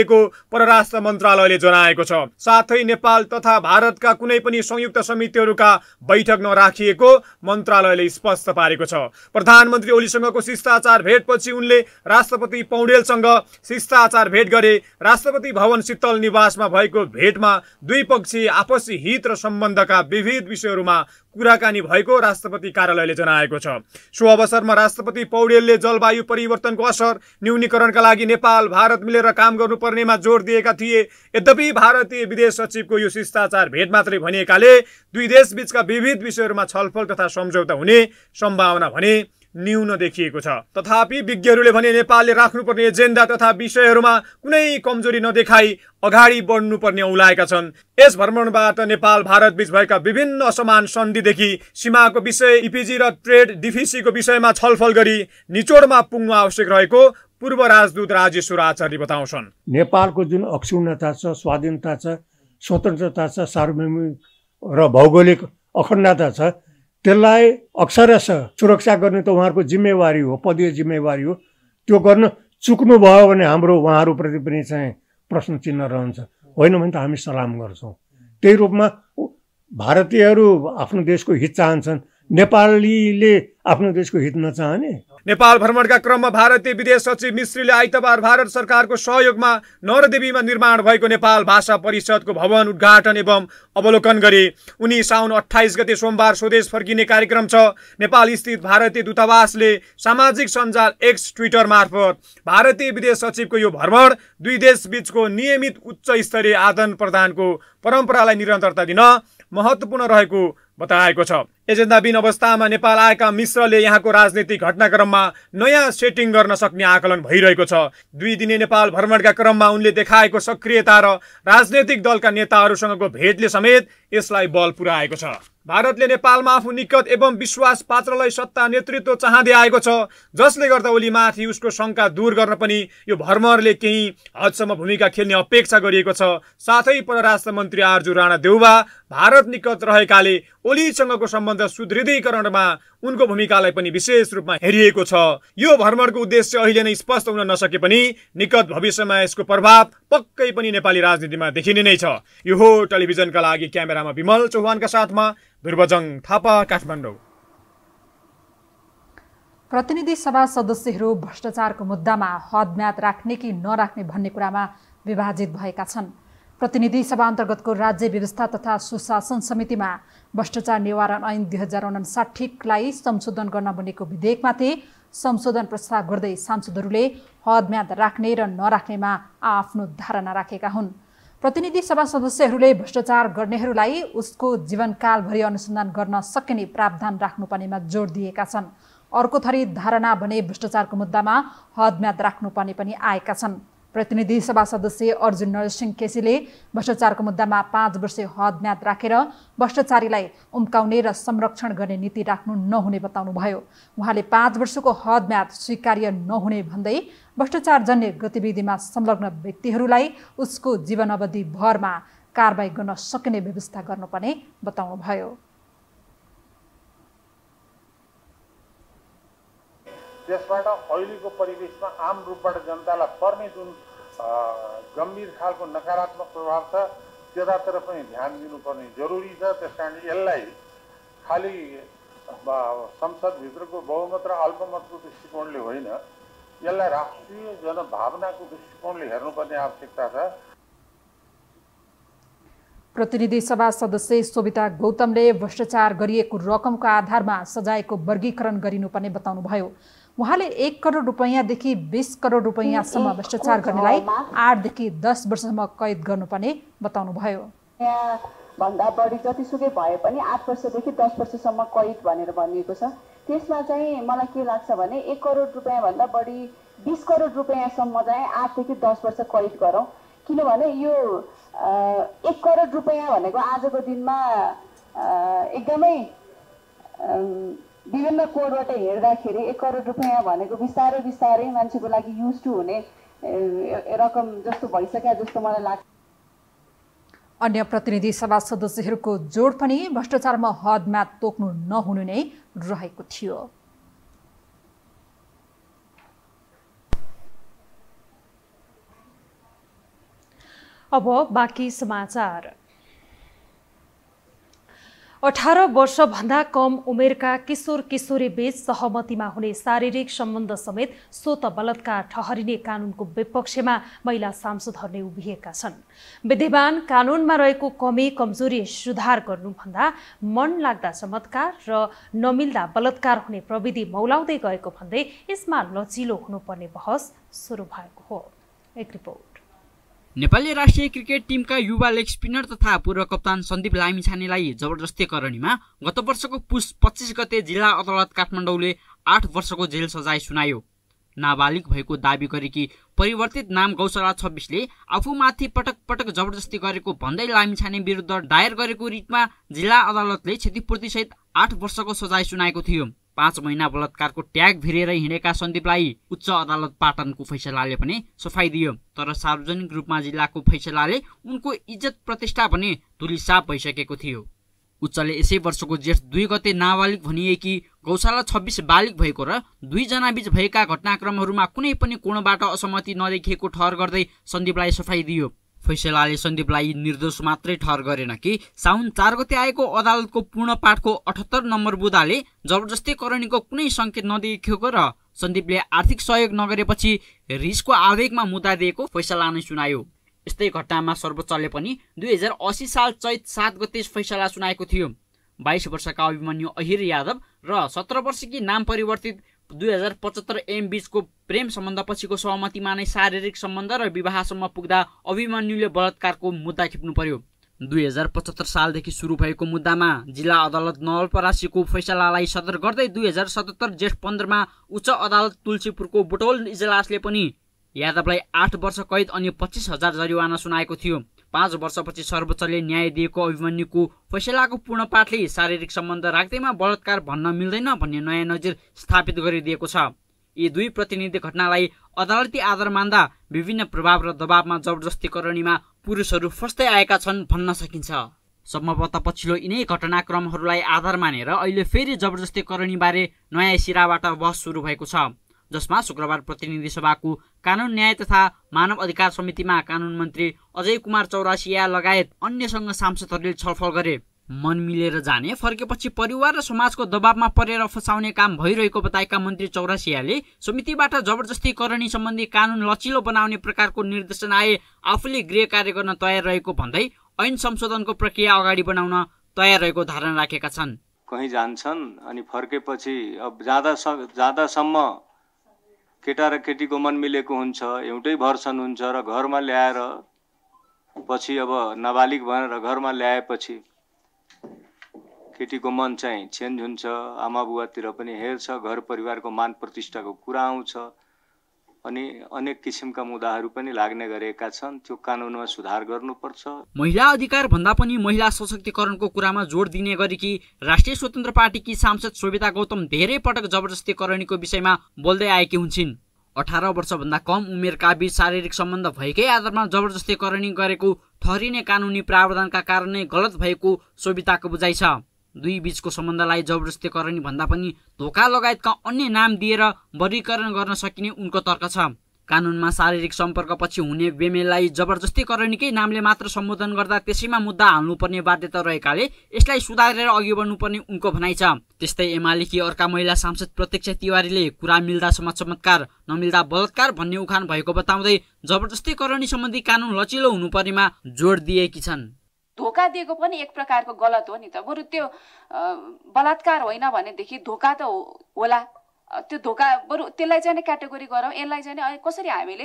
भइरहेको परराष्ट्र मन्त्रालयले जनाएको छ। साथै नेपाल तथा भारतका कुनै पनि संयुक्त समितिहरूका बैठक नराखिएको मन्त्रालयले स्पष्ट पारेको छ। प्रधानमन्त्री ओलीसँगको शिष्टाचार भेटपछि उनले राष्ट्रपति पौडेलसँग शिष्टाचार भेट गरे। राष्ट्रपति भवन शीतल निवासमा भएको भेटमा द्विपक्षीय आपसी हित र सम्बन्धका विविध विषयहरूमा कुराकानी भएको राष्ट्रपति कार्यालयले जनाएको छ। सो अवसरमा राष्ट्रपति पौडेलले जलवायु परिवर्तनको असर न्यूनीकरणका लागि नेपाल भारत मिलेर काम गर्नुपर्नेमा जोड दिएका थिए। यद्यपि भारतीय विदेश सचिवको यो शिष्टाचार भेट मात्रै भनिएकाले दुई देशबीचका विविध विषयहरूमा छलफल तथा सम्झौता हुने सम्भावना भने न्यून देखिएको छ। तथापि विज्ञहरूले भने नेपालले राख्नुपर्ने एजेन्डा तथा विषयहरूमा कुनै कमजोरी नदेखाई अगाडि बढ्नुपर्ने औलाएका छन्। यस भ्रमणबाट नेपाल भारत बीच भएका विभिन्न असमान सन्धिदेखि सीमाको विषय, इपिजी र ट्रेड डिफिसीको विषयमा छलफल गरी निचोडमा पुग्नु आवश्यक रहेको पूर्व राजदूत राजेश्वर आचार्य बताउँछन्। नेपालको जुन अक्षुण्णता छ, स्वाधीनता छ, स्वतन्त्रता छ, सार्वभौमिक र भौगोलिक अखण्डता छ, त्यसलाई अक्षरशः सुरक्षा गर्ने त उहाँहरूको जिम्मेवारी हो, पदीय जिम्मेवारी हो। त्यो गर्न चुक्नु भयो भने हाम्रो उहाँहरूप्रति पनि चाहिँ प्रश्न चिन्ह रहन्छ। होइन भने त हामी सलाम गर्छौँ। त्यही रूपमा भारतीयहरू आफ्नो देशको हित चाहन्छन्, नेपालीले आफ्नो देशको हित नचाहने। नेपाल भ्रमणका क्रममा भारतीय विदेश सचिव मिश्रीले आइतबार भारत सरकारको सहयोगमा नवरदेवीमा निर्माण भएको नेपाल भाषा परिषदको भवन उद्घाटन एवं अवलोकन गरे। उनी साउन 28 गते सोमबार स्वदेश फर्किने कार्यक्रम छ। नेपाल स्थित भारतीय दूतावासले सामाजिक सञ्जाल एक्स ट्विटर मार्फत भारतीय विदेश सचिवको यो भ्रमण दुई देश बीचको नियमित उच्च स्तरीय आदान प्रदानको परम्परालाई निरन्तरता दिन महत्त्वपूर्ण रहेको बताएको छ। एजेन्डाविहीन अवस्थामा नेपाल आएका मिश्रले यहाँको राजनीतिक घटनाक्रममा नयाँ सेटिङ गर्न सक्ने आकलन भइरहेको छ। 2 दिने नेपाल भ्रमणका क्रममा उनले देखाएको सक्रियता र राजनैतिक दलका नेताहरूसँगको भेटले समेत यसलाई बल पुर्याएको छ। भारतले नेपालमा आफू निकट एवं विश्वास पात्रलाई सत्ता नेतृत्व चाहँदै आएको छ, जसले गर्दा ओलीमाथि उसको शङ्का दूर गर्न पनि यो भ्रमणले केही हदसम्म भूमिका खेल्ने अपेक्षा गरिएको छ। साथै परराष्ट्र मन्त्री आर्जु राणा देउवा भारत निकट रहेकाले ओलीसँगको सम्बन्ध सुदृढीकरणमा उनको भूमिकालाई पनि विशेष रूपमा हेरिएको छ। यो भ्रमणको उद्देश्य अहिले नै स्पष्ट हुन नसके पनि निकट भविष्यमा यसको प्रभाव पक्कै पनि नेपाली राजनीतिमा देखिने नै छ। यो हो टेलिभिजनका लागि क्यामेरामा विमल चौहानका साथमा ध्रुवजङ थापा, काठमाडौँ। प्रतिनिधि सभा सदस्यहरू भ्रष्टाचारको मुद्दामा हदम्याद राख्ने कि नराख्ने भन्ने कुरामा विभाजित भएका छन्। प्रतिनिधि सभा अन्तर्गतको राज्य व्यवस्था तथा सुशासन समितिमा भ्रष्टाचार निवारण ऐन 2059लाई संशोधन गर्न बनेको विधेयकमाथि संशोधन प्रस्ताव गर्दै सांसदहरूले हदम्याद राख्ने र नराख्नेमा आफ्नो धारणा राखेका हुन्। प्रतिनिधि सभा सदस्यहरूले भ्रष्टाचार गर्नेहरूलाई उसको जीवनकालभरि अनुसन्धान गर्न सकिने प्रावधान राख्नुपर्नेमा जोड दिएका छन्। अर्को थरी धारणा भने भ्रष्टाचारको मुद्दामा हदम्याद राख्नुपर्ने पनि आएका छन्। प्रतिनिधि सभा सदस्य अर्जुन नरसिंह केसीले भ्रष्टाचारको मुद्दामा 5 वर्ष हदम्याद राखेर भ्रष्टाचारीलाई उम्काउने र संरक्षण गर्ने नीति राख्नु नहुने बताउनुभयो। उहाँले 5 वर्षको हदम्याद स्वीकार्य नहुने भन्दै भ्रष्टाचारजन्य गतिविधिमा संलग्न व्यक्तिहरूलाई उसको जीवन अवधि भरमा कारबाही गर्न सकिने व्यवस्था गर्नुपर्ने बताउनुभयो। त्यसबाट अहिलेको परिवेशमा आम रूपबाट जनतालाई पर्ने जुन गम्भीर खालको नकारात्मक प्रभाव छ त्यतातिर पनि ध्यान दिनुपर्ने जरुरी छ। त्यसकारणले यसलाई खालि संसदभित्रको बहुमत र अल्पमतको दृष्टिकोणले होइन, यसलाई राष्ट्रिय जनभावनाको दृष्टिकोणले हेर्नुपर्ने आवश्यकता छ। प्रतिनिधि सभा सदस्य सोभिता गौतमले भ्रष्टाचार गरिएको रकमको आधारमा सजायको वर्गीकरण गरिनुपर्ने बताउनुभयो। उहाँले 1 करोड रुपैयाँदेखि 20 करोड रुपैयाँसम्म भ्रष्टाचार गर्नेलाई 8 देखि 10 वर्षसम्म कैद गर्नुपर्ने बताउनुभयो। भन्दा बढी जतिसुकै भए पनि 8 वर्षदेखि 10 वर्षसम्म कैद भनेर भनिएको छ। त्यसमा चाहिँ मलाई के लाग्छ भने 1 करोड रुपैयाँभन्दा बढी 20 करोड रुपैयाँसम्म चाहिँ 8 देखि 10 वर्ष कैद गरौँ। किनभने यो 1 करोड रुपैयाँ भनेको आजको दिनमा एकदमै विभिन्न कोडबाट हेर्दाखेरि 1 करोड रुपैयाँ भनेको बिस्तारै बिस्तारै मान्छेको लागि युज टु हुने रकम जस्तो भइसक्यो जस्तो मलाई लाग्छ। अन्य प्रतिनिधि सभा सदस्यहरूको जोड पनि भ्रष्टाचारमा हदम्याद तोक्नु नहुनु नै रहेको थियो। अब बाँकी समाचार। 18 वर्षभन्दा कम उमेरका किशोर किशोरी बीच सहमतिमा हुने शारीरिक सम्बन्ध समेत स्वत बलात्कार ठहरिने कानुनको विपक्षमा महिला सांसदहरूले उभिएका छन्। विद्यमान कानुनमा रहेको कमी कमजोरी सुधार गर्नुभन्दा मन लाग्दा चमत्कार र नमिल्दा बलात्कार हुने प्रविधि मौलाउँदै गएको भन्दै यसमा लचिलो हुनुपर्ने बहस सुरु भएको हो। एक रिपोर्ट। नेपाली राष्ट्रिय क्रिकेट टिमका युवा लेग स्पिनर तथा पूर्व कप्तान सन्दीप लामिछानेलाई जबरजस्तीकरणीमा गत वर्षको पुस 25 गते जिल्ला अदालत काठमाडौँले 8 वर्षको जेल सजाय सुनायो। नाबालिग भएको दाबी गरेकी परिवर्तित नाम गौशाला 26ले आफूमाथि पटक पटक जबरजस्ती गरेको भन्दै लामिछाने विरुद्ध दायर गरेको रिटमा जिल्ला अदालतले क्षतिपूर्तिसहित 8 वर्षको सजाय सुनाएको थियो। 5 महिना बलात्कारको ट्याग भिरेर हिँडेका सन्दीपलाई उच्च अदालत पाटनको फैसलाले पनि सफाई दियो। तर सार्वजनिक रूपमा जिल्लाको फैसलाले उनको इज्जत प्रतिष्ठा पनि धुलिसाप भइसकेको थियो। उच्चले यसै वर्षको जेठ 2 गते नाबालिग भनिएकी गौशाला 26 बालिग भएको र 2 जना बीच भएका घटनाक्रमहरूमा कुनै पनि कोणबाट असहमति नदेखिएको ठहर गर्दै सन्दीपलाई सफाई दियो। फैसलाले सन्दीपलाई निर्दोष मात्रै ठहर गरेन कि साउन 4 गते आएको अदालतको पूर्ण पाठको 78 नम्बर बुदाले जबरजस्तीकरणीको कुनै संकेत नदेखिएको र सन्दीपले आर्थिक सहयोग नगरेपछि रिसको आवेगमा मुद्दा दिएको फैसला नै सुनायो। यस्तै घटनामा सर्वोच्चले पनि 2080 साल चैत 7 गते फैसला सुनाएको थियो। 22 वर्षका अभिमन्यु अहिर यादव र 17 वर्षकी नाम परिवर्तित 2075 एम बीचको प्रेम सम्बन्धपछिको सहमतिमा नै शारीरिक सम्बन्ध र विवाहसम्म पुग्दा अभिमन्युले बलात्कारको मुद्दा खिप्नु पर्यो। 2075 सालदेखि सुरु भएको मुद्दामा जिल्ला अदालत नवलपरासीको फैसलालाई सदर गर्दै 2077 जेठ 15 मा उच्च अदालत तुलसीपुरको बुटौल इजलासले पनि यादवलाई 8 वर्ष कैद अनि 25,000 जरिवाना सुनाएको थियो। 5 वर्षपछि सर्वोच्चले न्याय दिएको अभिमन्युको फैसलाको पूर्ण पाठले शारीरिक सम्बन्ध राख्दैमा बलात्कार भन्न मिल्दैन भन्ने नयाँ नजिर स्थापित गरिदिएको छ। यी दुई प्रतिनिधि घटनालाई अदालती आधार मान्दा विभिन्न प्रभाव र दबावमा जबरजस्तीकरणीमा पुरुषहरू फस्दै आएका छन् भन्न सकिन्छ। सम्भवतः पछिल्लो यिनै घटनाक्रमहरूलाई आधार मानेर अहिले फेरि जबरजस्तीकरणीबारे नयाँ सिराबाट बहस सुरु भएको छ, जसमा शुक्रबार प्रतिनिधि सभाको कानुन न्याय तथा मानव अधिकार समितिमा कानुन मन्त्री अजय कुमार चौरासिया लगायत अन्यसँग सांसदहरूले छलफल गरे। मन मिलेर जाने फर्केपछि परिवार र समाजको दबावमा परेर फसाउने काम भइरहेको बताएका मन्त्री चौरासियाले समितिबाट जबरजस्तीकरणी सम्बन्धी कानुन लचिलो बनाउने प्रकारको निर्देशन आए आफूले गृह कार्य गर्न तयार रहेको भन्दै ऐन संशोधनको प्रक्रिया अगाडि बढाउन तयार रहेको धारणा राखेका छन्। कहीँ जान्छन् अनि फर्केपछि अब जाँदासम्म केटा र केटीको मन मिलेको हुन्छ, एउटै भर्सन हुन्छ र घरमा ल्याएर पछि अब नाबालिग भनेर घरमा ल्याएपछि केटीको मन चाहिँ चेन्ज हुन्छ, आमा बुवातिर पनि हेर्छ, घर परिवारको मान प्रतिष्ठाको कुरा आउँछ अनि अनेक किसिमका मुद्दाहरू पनि लाग्ने गरेका छन्। त्यो कानुनमा सुधार गर्नुपर्छ। महिला अधिकार भन्दा पनि महिला सशक्तिकरणको कुरामा जोड दिने गरेकी राष्ट्रिय स्वतन्त्र पार्टीकी सांसद शोभिता गौतम धेरै पटक जबरजस्तीकरणीको विषयमा बोल्दै आएकी हुन्छन्। 18 वर्षभन्दा कम उमेरका बीच शारीरिक सम्बन्ध भएकै आधारमा जबरजस्तीकरणी गरेको ठहरिने कानुनी प्रावधानका कारण नै गलत भएको शोभिताको बुझाइ छ। दुई बीचको सम्बन्धलाई जबरजस्तीकरणी भन्दा पनि धोका लगायतका अन्य नाम दिएर वर्गीकरण गर्न सकिने उनको तर्क छ। कानुनमा शारीरिक सम्पर्कपछि हुने बेमेललाई जबरजस्तीकरणीकै नामले मात्र सम्बोधन गर्दा त्यसैमा मुद्दा हाल्नुपर्ने बाध्यता रहेकाले यसलाई सुधारेर अघि बढ्नुपर्ने उनको भनाइ छ। त्यस्तै एमालेकी अर्का महिला सांसद प्रत्यक्ष तिवारीले कुरा मिल्दासम्म चमत्कार नमिल्दा बलात्कार भन्ने उखान भएको बताउँदै जबरजस्तीकरणी सम्बन्धी कानुन लचिलो हुनुपर्नेमा जोड दिएकी छन्। धोका दिएको पनि एक प्रकारको गलत हो नि त, बरु त्यो बलात्कार होइन भनेदेखि धोका त होला। त्यो धोका बरु त्यसलाई चाहिँ क्याटेगोरी गरौँ, यसलाई चाहिँ कसरी हामीले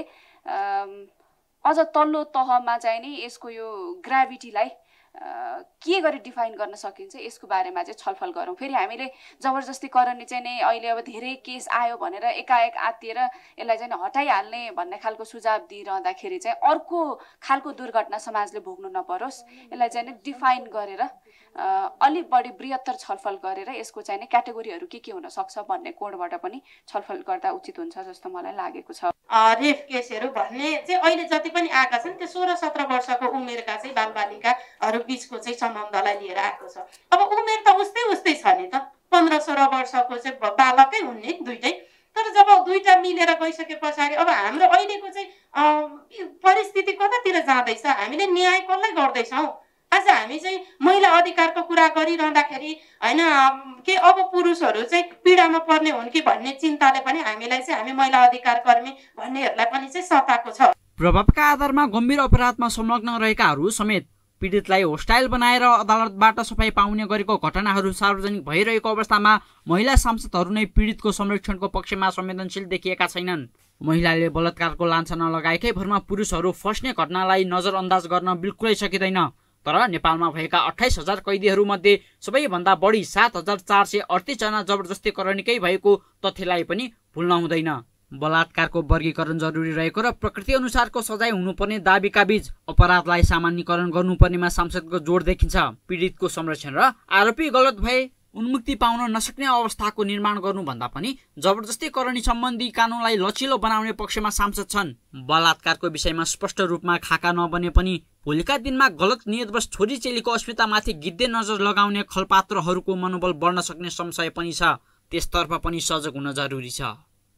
अझ तल्लो तहमा चाहिँ नि यसको यो ग्राभिटीलाई के गरी डिफाइन गर्न सकिन्छ यसको बारेमा चाहिँ छलफल गरौँ। फेरि हामीले जबरजस्तीकरणी चाहिँ नै अहिले अब धेरै केस आयो भनेर एकाएक आत्तिएर यसलाई चाहिँ हटाइहाल्ने भन्ने खालको सुझाव दिइरहँदाखेरि चाहिँ अर्को खालको दुर्घटना समाजले भोग्नु नपरोस्, यसलाई चाहिँ डिफाइन गरेर अलिक बढी बृहत्तर छलफल गरेर यसको चाहिँ नि क्याटेगोरीहरू के हुन सक्छ भन्ने कोणबाट पनि छलफल गर्दा उचित हुन्छ जस्तो मलाई लागेको छ। रेप केसहरू भन्ने चाहिँ अहिले जति पनि आएका छन् त्यो 16-17 वर्षको उमेरका चाहिँ बालबालिकाहरू बिचको चाहिँ सम्बन्धलाई लिएर आएको छ। अब उमेर त उस्तै छ नि त, 15-16 वर्षको चाहिँ बालकै हुने दुइटै, तर जब दुईटा मिलेर गइसके पछाडि अब हाम्रो अहिलेको चाहिँ परिस्थिति कतातिर जाँदैछ, हामीले न्याय कसलाई गर्दैछौँ? आज हामी चाहिँ महिला अधिकारको कुरा गरिरहँदाखेरि होइन के अब पुरुषहरू चाहिँ पीडामा पर्ने हुन् कि भन्ने चिन्ताले पनि हामीलाई चाहिँ हामी महिला अधिकार कर्मी भन्नेहरूलाई पनि चाहिँ सताएको छ। प्रभावका आधारमा गम्भीर अपराधमा संलग्न रहेकाहरू समेत पीडितलाई होस्टाइल बनाएर अदालतबाट सफाई पाउने गरेको घटनाहरू सार्वजनिक भइरहेको अवस्थामा महिला सांसदहरू नै पीडितको संरक्षणको पक्षमा संवेदनशील देखिएका छैनन्। महिलाले बलात्कारको लान्छना लगाएकै भरमा पुरुषहरू फस्ने घटनालाई नजरअन्दाज गर्न बिल्कुलै सकिँदैन। तर नेपालमा भएका 28,000 कैदीहरूमध्ये सबैभन्दा बढी 7,438 जना जबरजस्तीकरणकै भएको तथ्यलाई पनि भुल्न हुँदैन। बलात्कारको वर्गीकरण जरुरी रहेको र प्रकृति अनुसारको सजाय हुनुपर्ने दाबीका बीच अपराधलाई सामान्यकरण गर्नुपर्नेमा सांसदको जोड देखिन्छ। पीडितको संरक्षण र आरोपी गलत भए उन्मुक्ति पाउन नसक्ने अवस्थाको निर्माण गर्नुभन्दा पनि जबरजस्तीकरण सम्बन्धी कानूनलाई लचिलो बनाउने पक्षमा सांसद छन्। बलात्कारको विषयमा स्पष्ट रूपमा खाका नबने पनि भोलिका दिनमा गलत नियतवश छोरी चेलीको अस्मितामाथि गिद्धे नजर लगाउने खलपात्रहरूको मनोबल बढ्न सक्ने संशय पनि छ। त्यसतर्फ पनि सजग हुन जरुरी छ।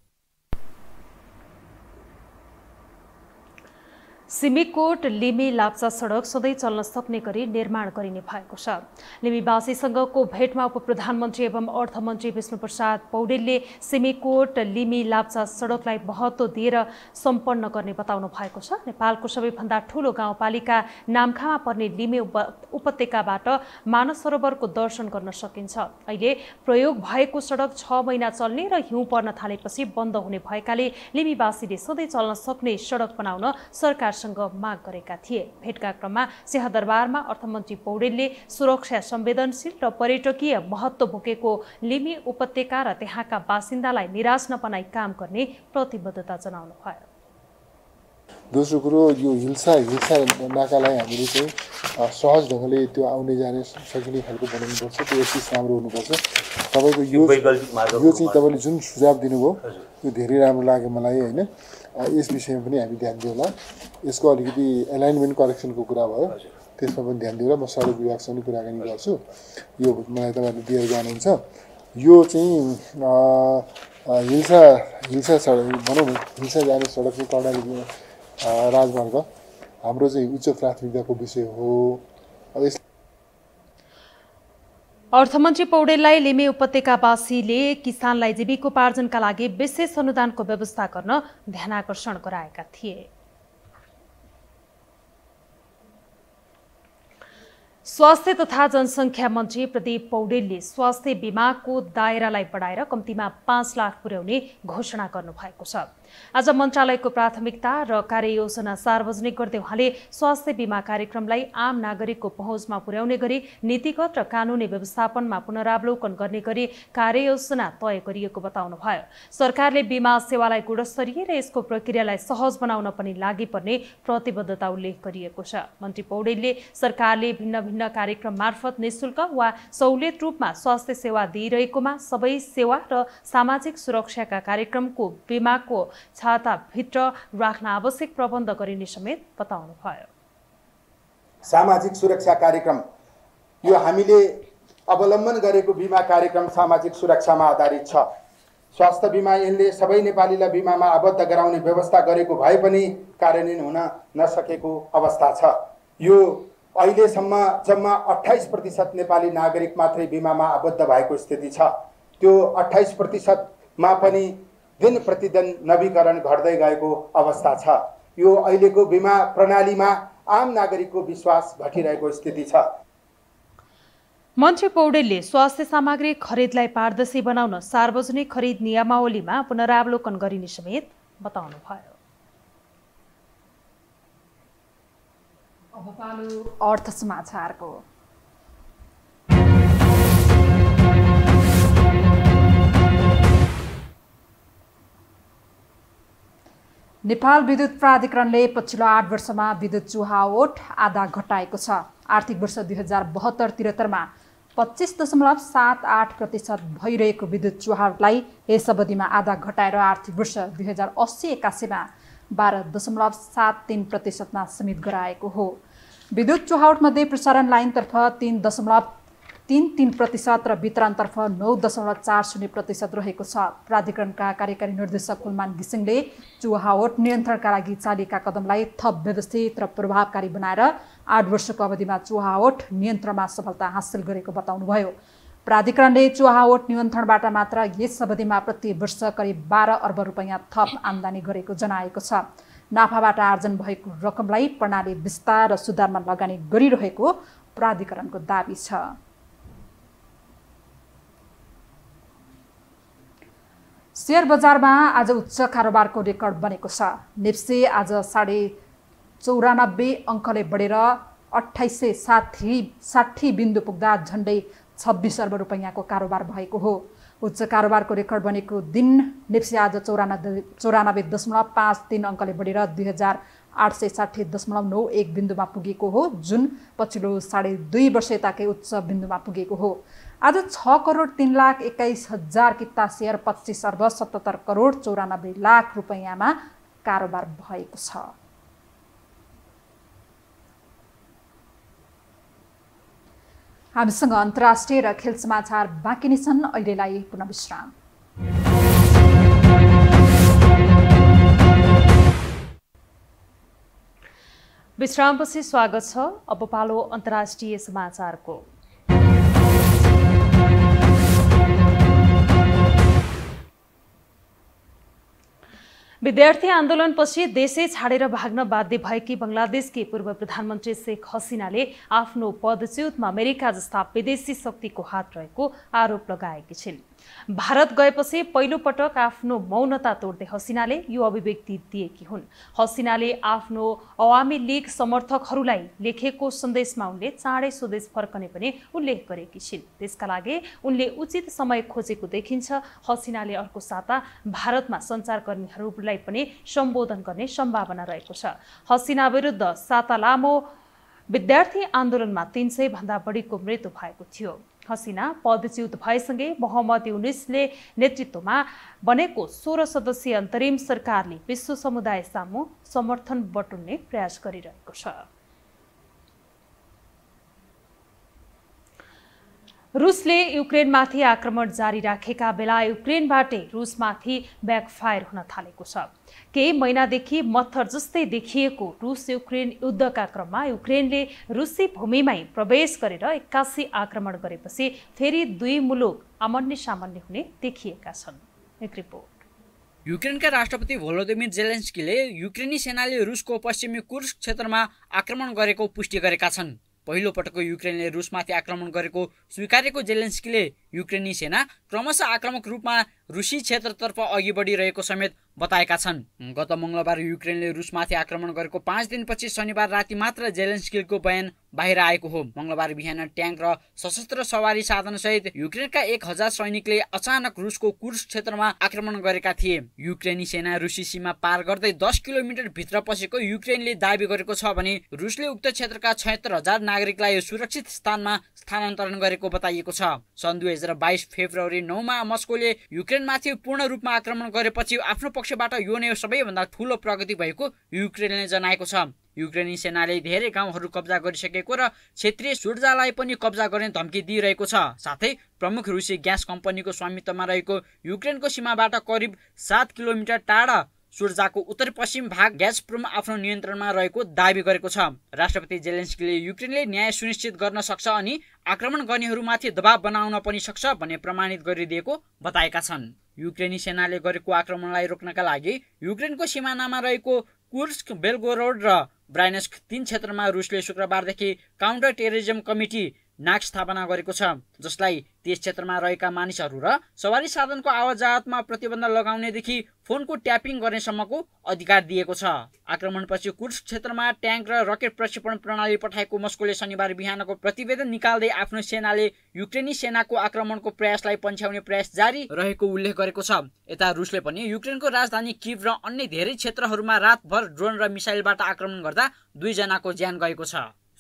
सिमीकोट लिमी लाप्चा सडक सधैँ चल्न सक्ने गरी निर्माण गरिने भएको छ। लिमीवासीसँगको भेटमा उपप्रधानमन्त्री एवं अर्थमन्त्री विष्णुप्रसाद पौडेलले सिमीकोट लिमी लाप्चा सडकलाई महत्त्व दिएर सम्पन्न गर्ने बताउनु भएको छ। नेपालको सबैभन्दा ठूलो गाउँपालिका नामखामा पर्ने लिमी उपत्यकाबाट मानस सरोवरको दर्शन गर्न सकिन्छ। अहिले प्रयोग भएको सडक 6 महिना चल्ने र हिउँ पर्न थालेपछि बन्द हुने भएकाले लिमीवासीले सधैँ चल्न सक्ने सडक बनाउन सरकार माग गरेका थिए। भेटका क्रममा सिंहदरबारमा अर्थमन्त्री पौडेलले सुरक्षा संवेदनशील र पर्यटकीय महत्त्व बोकेको लिमी उपत्यका र त्यहाँका बासिन्दालाई निराश नबनाई काम गर्ने प्रतिबद्धता जनाउनु भयो। दोस्रो कुरो यो हिल्सा नाकालाई हामीले चाहिँ सहज ढङ्गले त्यो आउने जाने सकिने खालको बनाउनुपर्छ। त्यो यति राम्रो हुनुपर्छ। तपाईँको यो चाहिँ तपाईँले जुन सुझाव दिनुभयो त्यो धेरै राम्रो लाग्यो मलाई होइन। यस विषयमा पनि हामी ध्यान दिउँला। यसको अलिकति एलाइनमेन्ट करेक्सनको कुरा भयो, त्यसमा पनि ध्यान दिउँला। म सडक विभागसँग कुराकानी गर्छु। यो मलाई तपाईँहरूले दिएर जानुहुन्छ। यो चाहिँ हिल्सा सडक भनौँ न, हिल्सा जाने सडक चाहिँ कर्णाली राजमार्ग हाम्रो चाहिँ उच्च प्राथमिकताको विषय हो। अर्थमन्त्री पौडेललाई लिमी उपत्यकावासीले किसानलाई जीविकोपार्जनका लागि विशेष अनुदानको व्यवस्था गर्न ध्यानाकर्षण गराएका थिए। स्वास्थ्य तथा जनसङ्ख्या मन्त्री प्रदीप पौडेलले स्वास्थ्य बीमाको दायरालाई बढाएर कम्तीमा 5 लाख पुर्याउने घोषणा गर्नुभएको छ। आज मन्त्रालयको प्राथमिकता र कार्ययोजना सार्वजनिक गर्दै उहाँले स्वास्थ्य बीमा कार्यक्रमलाई आम नागरिकको पहुँचमा पुर्याउने गरी नीतिगत र कानुनी व्यवस्थापनमा पुनरावलोकन गर्ने गरी कार्ययोजना तय गरिएको बताउनु भयो। सरकारले बीमा सेवालाई गुणस्तरीय र यसको प्रक्रियालाई सहज बनाउन पनि लागि पर्ने प्रतिबद्धता उल्लेख गरिएको छ। मन्त्री पौडेलले सरकारले भिन्न भिन्न कार्यक्रम मार्फत निःशुल्क वा सहुलियत रूपमा स्वास्थ्य सेवा दिइरहेकोमा सबै सेवा र सामाजिक सुरक्षाका कार्यक्रमको बीमाको छाताभित्र राख्न आवश्यक प्रबन्ध गरिने समेत बताउनु भयो। सामाजिक सुरक्षा कार्यक्रम यो हामीले अवलम्बन गरेको बीमा कार्यक्रम सामाजिक सुरक्षामा आधारित छ। स्वास्थ्य बीमा यसले सबै नेपालीलाई बीमामा आबद्ध गराउने व्यवस्था गरेको भए पनि कार्यान्वयन हुन नसकेको अवस्था छ। यो अहिलेसम्म जम्मा 28% नेपाली नागरिक मात्रै बीमामा आबद्ध भएको स्थिति छ। त्यो 28%मा पनि दिन प्रतिदिन नवीकरण घट्दै गएको अवस्था छ। यो अहिलेको बीमा प्रणालीमा आम नागरिकको विश्वास घटिरहेको स्थिति छ। मन्त्री पौडेलले स्वास्थ्य सामग्री खरिदलाई पारदर्शी बनाउन सार्वजनिक खरिद नियमावलीमा पुनरावलोकन गरिने समेत बताउनु भयो। अब पालो अर्थ समाचारको। नेपाल विद्युत प्राधिकरणले पछिल्लो 8 वर्षमा विद्युत चुहावट आधा घटाएको छ। आर्थिक वर्ष 2072-73 मा 25.78% भइरहेको विद्युत चुहावटलाई यस अवधिमा आधा घटाएर आर्थिक वर्ष 2080-81 मा 12.73% मा सीमित गराएको हो। विद्युत चुहावटमध्ये प्रसारण लाइनतर्फ 3.8 3.3% र वितरणतर्फ 9.40% रहेको छ। प्राधिकरणका कार्यकारी निर्देशक कुलमान घिसिङले चुहावट नियन्त्रणका लागि चालिएका कदमलाई थप व्यवस्थित र प्रभावकारी बनाएर 8 वर्षको अवधिमा चुहावट नियन्त्रणमा सफलता हासिल गरेको बताउनुभयो। प्राधिकरणले चुहावट नियन्त्रणबाट मात्र यस अवधिमा प्रति वर्ष करिब 12 अर्ब रुपैयाँ थप आम्दानी गरेको जनाएको छ। नाफाबाट आर्जन भएको रकमलाई प्रणाली विस्तार र सुधारमा लगानी गरिरहेको प्राधिकरणको दाबी छ। शेयर बजारमा आज उच्च कारोबारको रेकर्ड बनेको छ। नेप्से आज 94.94 अङ्कले बढेर 2860 बिन्दु पुग्दा झन्डै 26 अर्ब रुपैयाँको कारोबार भएको हो। उच्च कारोबारको रेकर्ड बनेको दिन नेप्से आज 94.53 अङ्कले बढेर 2860.91 बिन्दुमा पुगेको हो, जुन पछिल्लो 2.5 वर्ष यताकै उच्च बिन्दुमा पुगेको हो। आज 6,03,21,000 किता सेयर 25 अर्ब 77 करोड 94 लाख रुपैयाँमा कारोबार भएको छ। हामीसँग अन्तर्राष्ट्रिय र खेल समाचार बाँकी नै छन्। अहिलेलाई पुनः विश्राम। विश्रामपछि स्वागत छ। अब पालो अन्तर्राष्ट्रिय समाचारको। विद्यार्थी आन्दोलनपछि देशै छाडेर भाग्न बाध्य भएकी बंगलादेशकी पूर्व प्रधानमन्त्री शेख हसिनाले आफ्नो पदच्युतमा अमेरिका जस्ता विदेशी शक्तिको हात रहेको आरोप लगाएकी छिन्। भारत गएपछि पहिलो पटक आफ्नो मौनता तोड्दै हसिनाले यो अभिव्यक्ति दिएकी हुन्। हसिनाले आफ्नो अवामी लीग समर्थकहरूलाई लेखेको सन्देशमा उनले चाँडै स्वदेश फर्कने पनि उल्लेख गरेकी छिन्। त्यसका लागि उनले उचित समय खोजेको देखिन्छ। हसिनाले अर्को साता भारतमा सञ्चारकर्मीहरूलाई पनि सम्बोधन गर्ने सम्भावना रहेको छ। हसिना विरुद्ध साता लामो विद्यार्थी आन्दोलनमा 300 भन्दा बढीको मृत्यु भएको थियो। हसिना पदच्युत भएसँगै मोहम्मद युनुसले नेतृत्वमा बनेको 16 सदस्यीय अन्तरिम सरकारले विश्व समुदाय सामु समर्थन बटुल्ने प्रयास गरिरहेको छ। रुसले युक्रेनमाथि आक्रमण जारी राखेका बेला युक्रेनबाटै रुसमाथि ब्याकफायर हुन थालेको छ। केही महिनादेखि मत्थर जस्तै देखिएको रुस युक्रेन युद्धका क्रममा युक्रेनले रुसी भूमिमै प्रवेश गरेर 81 आक्रमण गरेपछि फेरि दुई मुलुक आमन्ने सामन्ने हुने देखिएका छन्। एक रिपोर्ट। युक्रेनका राष्ट्रपति भोलोदिमिर जेलेन्स्कीले युक्रेनी सेनाले रुसको पश्चिमी कुर्स्क क्षेत्रमा आक्रमण गरेको पुष्टि गरेका छन्। पहिलो पटक युक्रेनले रुसमाथि आक्रमण गरेको स्वीकारेको जेलेन्स्कीले युक्रेनी सेना क्रमशः आक्रामक रूपमा रुसी क्षेत्रतर्फ अघि बढिरहेको समेत बताएका छन्। गत मङ्गलबार युक्रेनले रुसमाथि आक्रमण गरेको 5 दिनपछि शनिबार राति मात्र जेलेन्स्कीको बयान बाहिर आएको हो। मङ्गलबार बिहान ट्याङ्क र सशस्त्र सवारी साधनसहित युक्रेनका 1000 सैनिकले अचानक रुसको कुर्स्क क्षेत्रमा आक्रमण गरेका थिए। युक्रेनी सेना रुसी सीमा पार गर्दै 10 किलोमिटर भित्र पसेको युक्रेनले दाबी गरेको छ भने रुसले उक्त क्षेत्रका 76,000 नागरिकलाई सुरक्षित स्थानमा स्थानान्तरण गरेको बताइएको छ। सन् 2022 फेब्रुअरी 9 मा मस्कोले युक्रेनमाथि पूर्ण रूपमा आक्रमण गरेपछि आफ्नो पक्षबाट यो नै सबैभन्दा ठूलो प्रगति भएको युक्रेनले जनाएको छ। युक्रेनी सेनाले धेरै गाउँहरू कब्जा गरिसकेको र क्षेत्रीय सुर्जालाई पनि कब्जा गर्ने धम्की दिइरहेको छ। साथै प्रमुख रुसी ग्यास कम्पनीको स्वामित्वमा रहेको युक्रेनको सीमाबाट करिब 7 किलोमिटर टाढा सुर्जाको उत्तर पश्चिम भाग ग्याजप्रोम आफ्नो नियन्त्रणमा रहेको दाबी गरेको छ। राष्ट्रपति जेलेन्स्कीले युक्रेनले न्याय सुनिश्चित गर्न सक्छ अनि आक्रमण गर्नेहरूमाथि दबाव बनाउन पनि सक्छ भन्ने प्रमाणित गरिदिएको बताएका छन्। युक्रेनी सेनाले गरेको आक्रमणलाई रोक्नका लागि युक्रेनको सिमानामा रहेको कुर्स्क, बेलगोरोड र ब्रायनस्क 3 क्षेत्रमा रुसले शुक्रबारदेखि काउन्टर टेररिजम कमिटी नाक स्थापना गरेको छ, जसलाई त्यस क्षेत्रमा रहेका मानिसहरू र सवारी साधनको आवाजावतमा प्रतिबन्ध लगाउनेदेखि फोनको ट्यापिङ गर्नेसम्मको अधिकार दिएको छ। आक्रमणपछि कुर्स्क क्षेत्रमा ट्याङ्क र रकेट प्रक्षेपण प्रणाली पठाएको मस्कोले शनिबार बिहानको प्रतिवेदन निकाल्दै आफ्नो सेनाले युक्रेनी सेनाको आक्रमणको प्रयासलाई पन्छ्याउने प्रयास जारी रहेको उल्लेख गरेको छ। यता रुसले पनि युक्रेनको राजधानी किभ र अन्य धेरै क्षेत्रहरूमा रातभर ड्रोन र मिसाइलबाट आक्रमण गर्दा 2 जनाको ज्यान गएको छ।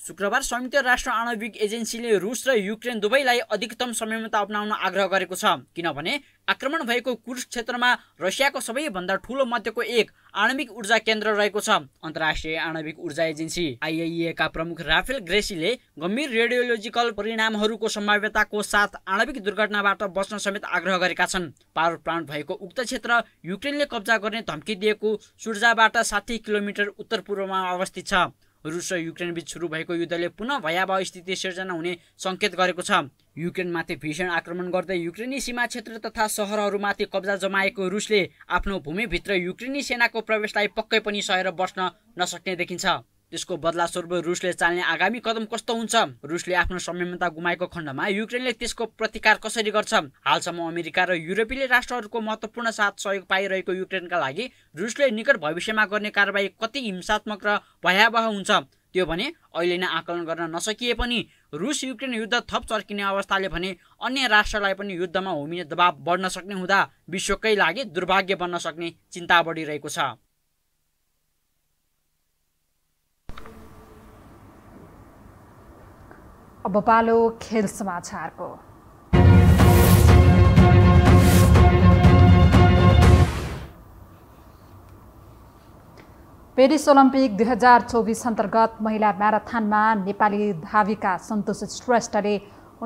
शुक्रबार संयुक्त राष्ट्र आणविक एजेन्सीले रुस र युक्रेन दुवैलाई अधिकतम संयमता अपनाउन आग्रह गरेको छ किनभने आक्रमण भएको कुर्स्क क्षेत्रमा रसियाको सबैभन्दा ठूलो मध्यको एक आणविक ऊर्जा केन्द्र रहेको छ। अन्तर्राष्ट्रिय आणविक ऊर्जा एजेन्सी IAEA का प्रमुख राफेल ग्रेसीले गम्भीर रेडियोलोजिकल परिणामहरूको सम्भाव्यताको साथ आणविक दुर्घटनाबाट बच्न समेत आग्रह गरेका छन्। पावर प्लान्ट भएको उक्त क्षेत्र युक्रेनले कब्जा गर्ने धम्की दिएको सुर्जाबाट 60 किलोमिटर उत्तर पूर्वमा अवस्थित छ। रुस र युक्रेन बीच सुरु भएको युद्धले पुनः भयावह स्थिति सिर्जना हुने संकेत गरेको छ। युक्रेनमाथि भीषण आक्रमण गर्दै युक्रेनी सीमा क्षेत्र तथा सहरहरूमाथि कब्जा जमाएको रुसले आफ्नो भूमिभित्र युक्रेनी सेनाको प्रवेशलाई पक्कै पनि सहेर बस्न नसक्ने देखिन्छ। त्यसको बदला स्वरूप रुसले चाल्ने आगामी कदम कस्तो हुन्छ? रुसले आफ्नो संयमता गुमाएको खण्डमा युक्रेनले त्यसको प्रतिकार कसरी गर्छ? हालसम्म अमेरिका र युरोपेली राष्ट्रहरूको महत्त्वपूर्ण साथ सहयोग पाइरहेको युक्रेनका लागि रुसले निकट भविष्यमा गर्ने कारबाही कति हिंसात्मक र भयावह हुन्छ त्यो भने अहिले नै आकलन गर्न नसकिए पनि रुस युक्रेन युद्ध थप चर्किने अवस्थाले भने अन्य राष्ट्रलाई पनि युद्धमा होमिने दबाव बढ्न सक्ने हुँदा विश्वकै लागि दुर्भाग्य बन्न सक्ने चिन्ता बढिरहेको छ। अब पालो खेल समाचारको। पेरिस ओलम्पिक 2024 अन्तर्गत महिला म्याराथनमा नेपाली धाविका सन्तोष श्रेष्ठले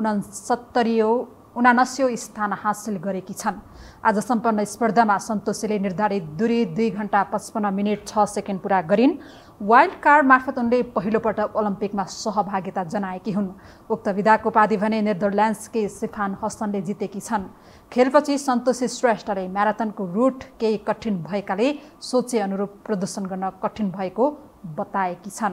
79औं स्थान हासिल गरेकी छन्। आज सम्पन्न स्पर्धामा सन्तोषीले निर्धारित दूरी 2 घण्टा 55 मिनेट 6 सेकेन्ड पूरा गरिन्। वाइल्ड कार्ड मार्फत उनले पहिलो पटक ओलम्पिकमा सहभागिता जनाएकी हुन्। उक्त विधाको उपाधि भने नेदरल्यान्ड्सकै सिफान हसनले जितेकी छन्। खेलपछि सन्तोषी श्रेष्ठले म्याराथनको रुट केही कठिन भएकाले सोचे अनुरूप प्रदर्शन गर्न कठिन भएको बताएकी छन्।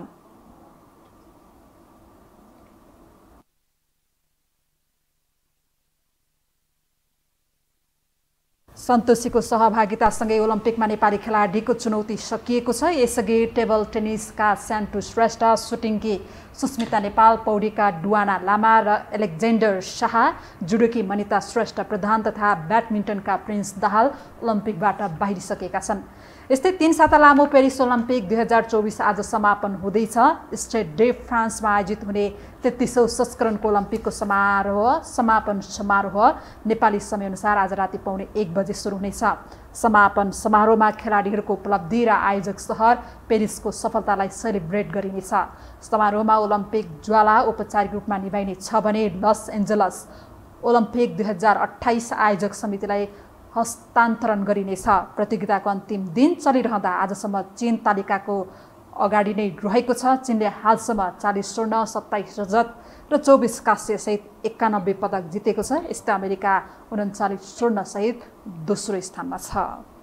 सन्तोषीको सहभागितासँगै ओलम्पिकमा नेपाली खेलाडीको चुनौती सकिएको छ। यसअघि टेबल टेनिसका स्यान्टु श्रेष्ठ, सुटिङकी सुस्मिता नेपाल, पौडीका डुवाना लामा र एलेक्जेन्डर शाह, जुडोकी मनिता श्रेष्ठ प्रधान तथा ब्याडमिन्टनका प्रिन्स दाहाल ओलम्पिकबाट बाहिरिसकेका छन्। यस्तै 3 साता लामो पेरिस ओलम्पिक 2024 आज समापन हुँदैछ। स्टेड डे फ्रान्समा आयोजित हुने 33औं संस्करणको ओलम्पिकको समापन समारोह नेपाली समयअनुसार आज राति 1:15 बजे सुरु हुनेछ। समापन समारोहमा खेलाडीहरूको उपलब्धि र आयोजक सहर पेरिसको सफलतालाई सेलिब्रेट गरिनेछ। समारोहमा ओलम्पिक ज्वाला औपचारिक रूपमा निभाइने छ भने लस एन्जलस ओलम्पिक 2028 आयोजक समितिलाई हस्तान्तरण गरिनेछ। प्रतियोगिताको अन्तिम दिन चलिरहँदा आजसम्म चीन तालिकाको अगाडि नै रहेको छ। चीनले हालसम्म 40 स्वर्ण, 27 रजत र 24 कांस्य सहित 91 पदक जितेको छ। यस्तै अमेरिका 39 स्वर्ण सहित दोस्रो स्थानमा छ।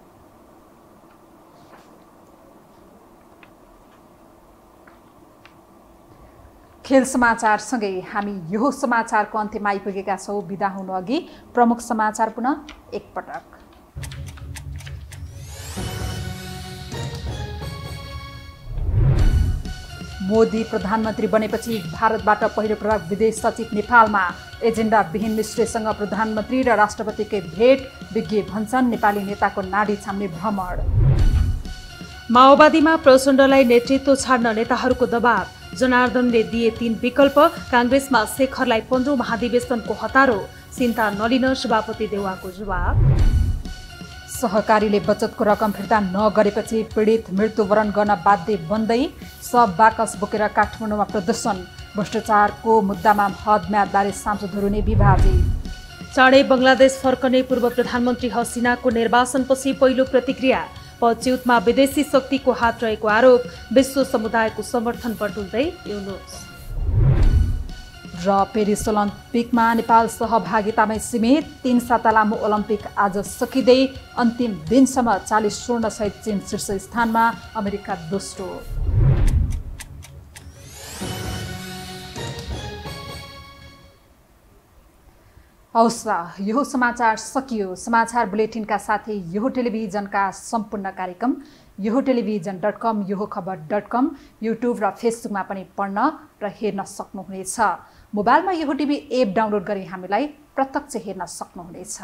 खेल समाचारसँगै हामी यो समाचारको अन्त्यमा आइपुगेका छौँ। बिदा हुनु अघि प्रमुख समाचार पुनः एकपटक। मोदी प्रधानमन्त्री बनेपछि भारतबाट पहिलो पटक विदेश सचिव नेपालमा। एजेन्डा विहीन मिश्रसँग प्रधानमन्त्री र राष्ट्रपतिकै भेट, विज्ञ भन्छन् नेपाली नेताको नाडी छाम्ने भ्रमण। माओवादीमा प्रचण्डलाई नेतृत्व छाड्न नेताहरूको दबाव, जनार्दनले दिए 3 विकल्प। काङ्ग्रेसमा शेखरलाई 15औं महाधिवेशनको हतारो, चिन्ता नलिन सभापति देउवाको जवाब। सहकारीले बचतको रकम फिर्ता नगरेपछि पीडित मृत्युवरण गर्न बाध्य बन्दै सब बाकस बोकेर काठमाडौँमा प्रदर्शन। भ्रष्टाचारको मुद्दामा हद म्यादबारे सांसदहरू नै विभाजित। चाँडै बङ्गलादेश फर्कने पूर्व प्रधानमन्त्री हसिनाको निर्वाचनपछि पहिलो प्रतिक्रिया। पदच्युतमा विदेशी शक्तिको हात रहेको आरोप, विश्व समुदायको समर्थन बटुल्दै युनुस। र पेरिस ओलम्पिकमा नेपाल सहभागितामै सीमित। 3 साता लामो ओलम्पिक आज सकिँदै अन्तिम दिनसम्म 40 स्वर्ण सहित चीन शीर्ष स्थानमा, अमेरिका दोस्रो। हौस् र यो समाचार सकियो। समाचार बुलेटिनका साथै यो टेलिभिजनका सम्पूर्ण कार्यक्रम yohoTelevision.com, yohoखबर.com, युट्युब र फेसबुकमा पनि पढ्न र हेर्न सक्नुहुनेछ। मोबाइलमा योहो टिभी एप डाउनलोड गरी हामीलाई प्रत्यक्ष हेर्न सक्नुहुनेछ।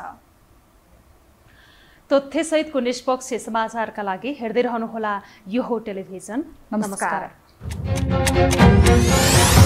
तथ्यसहितको निष्पक्ष समाचारका लागि हेर्दै रहनुहोला योहो टेलिभिजन। नमस्कार।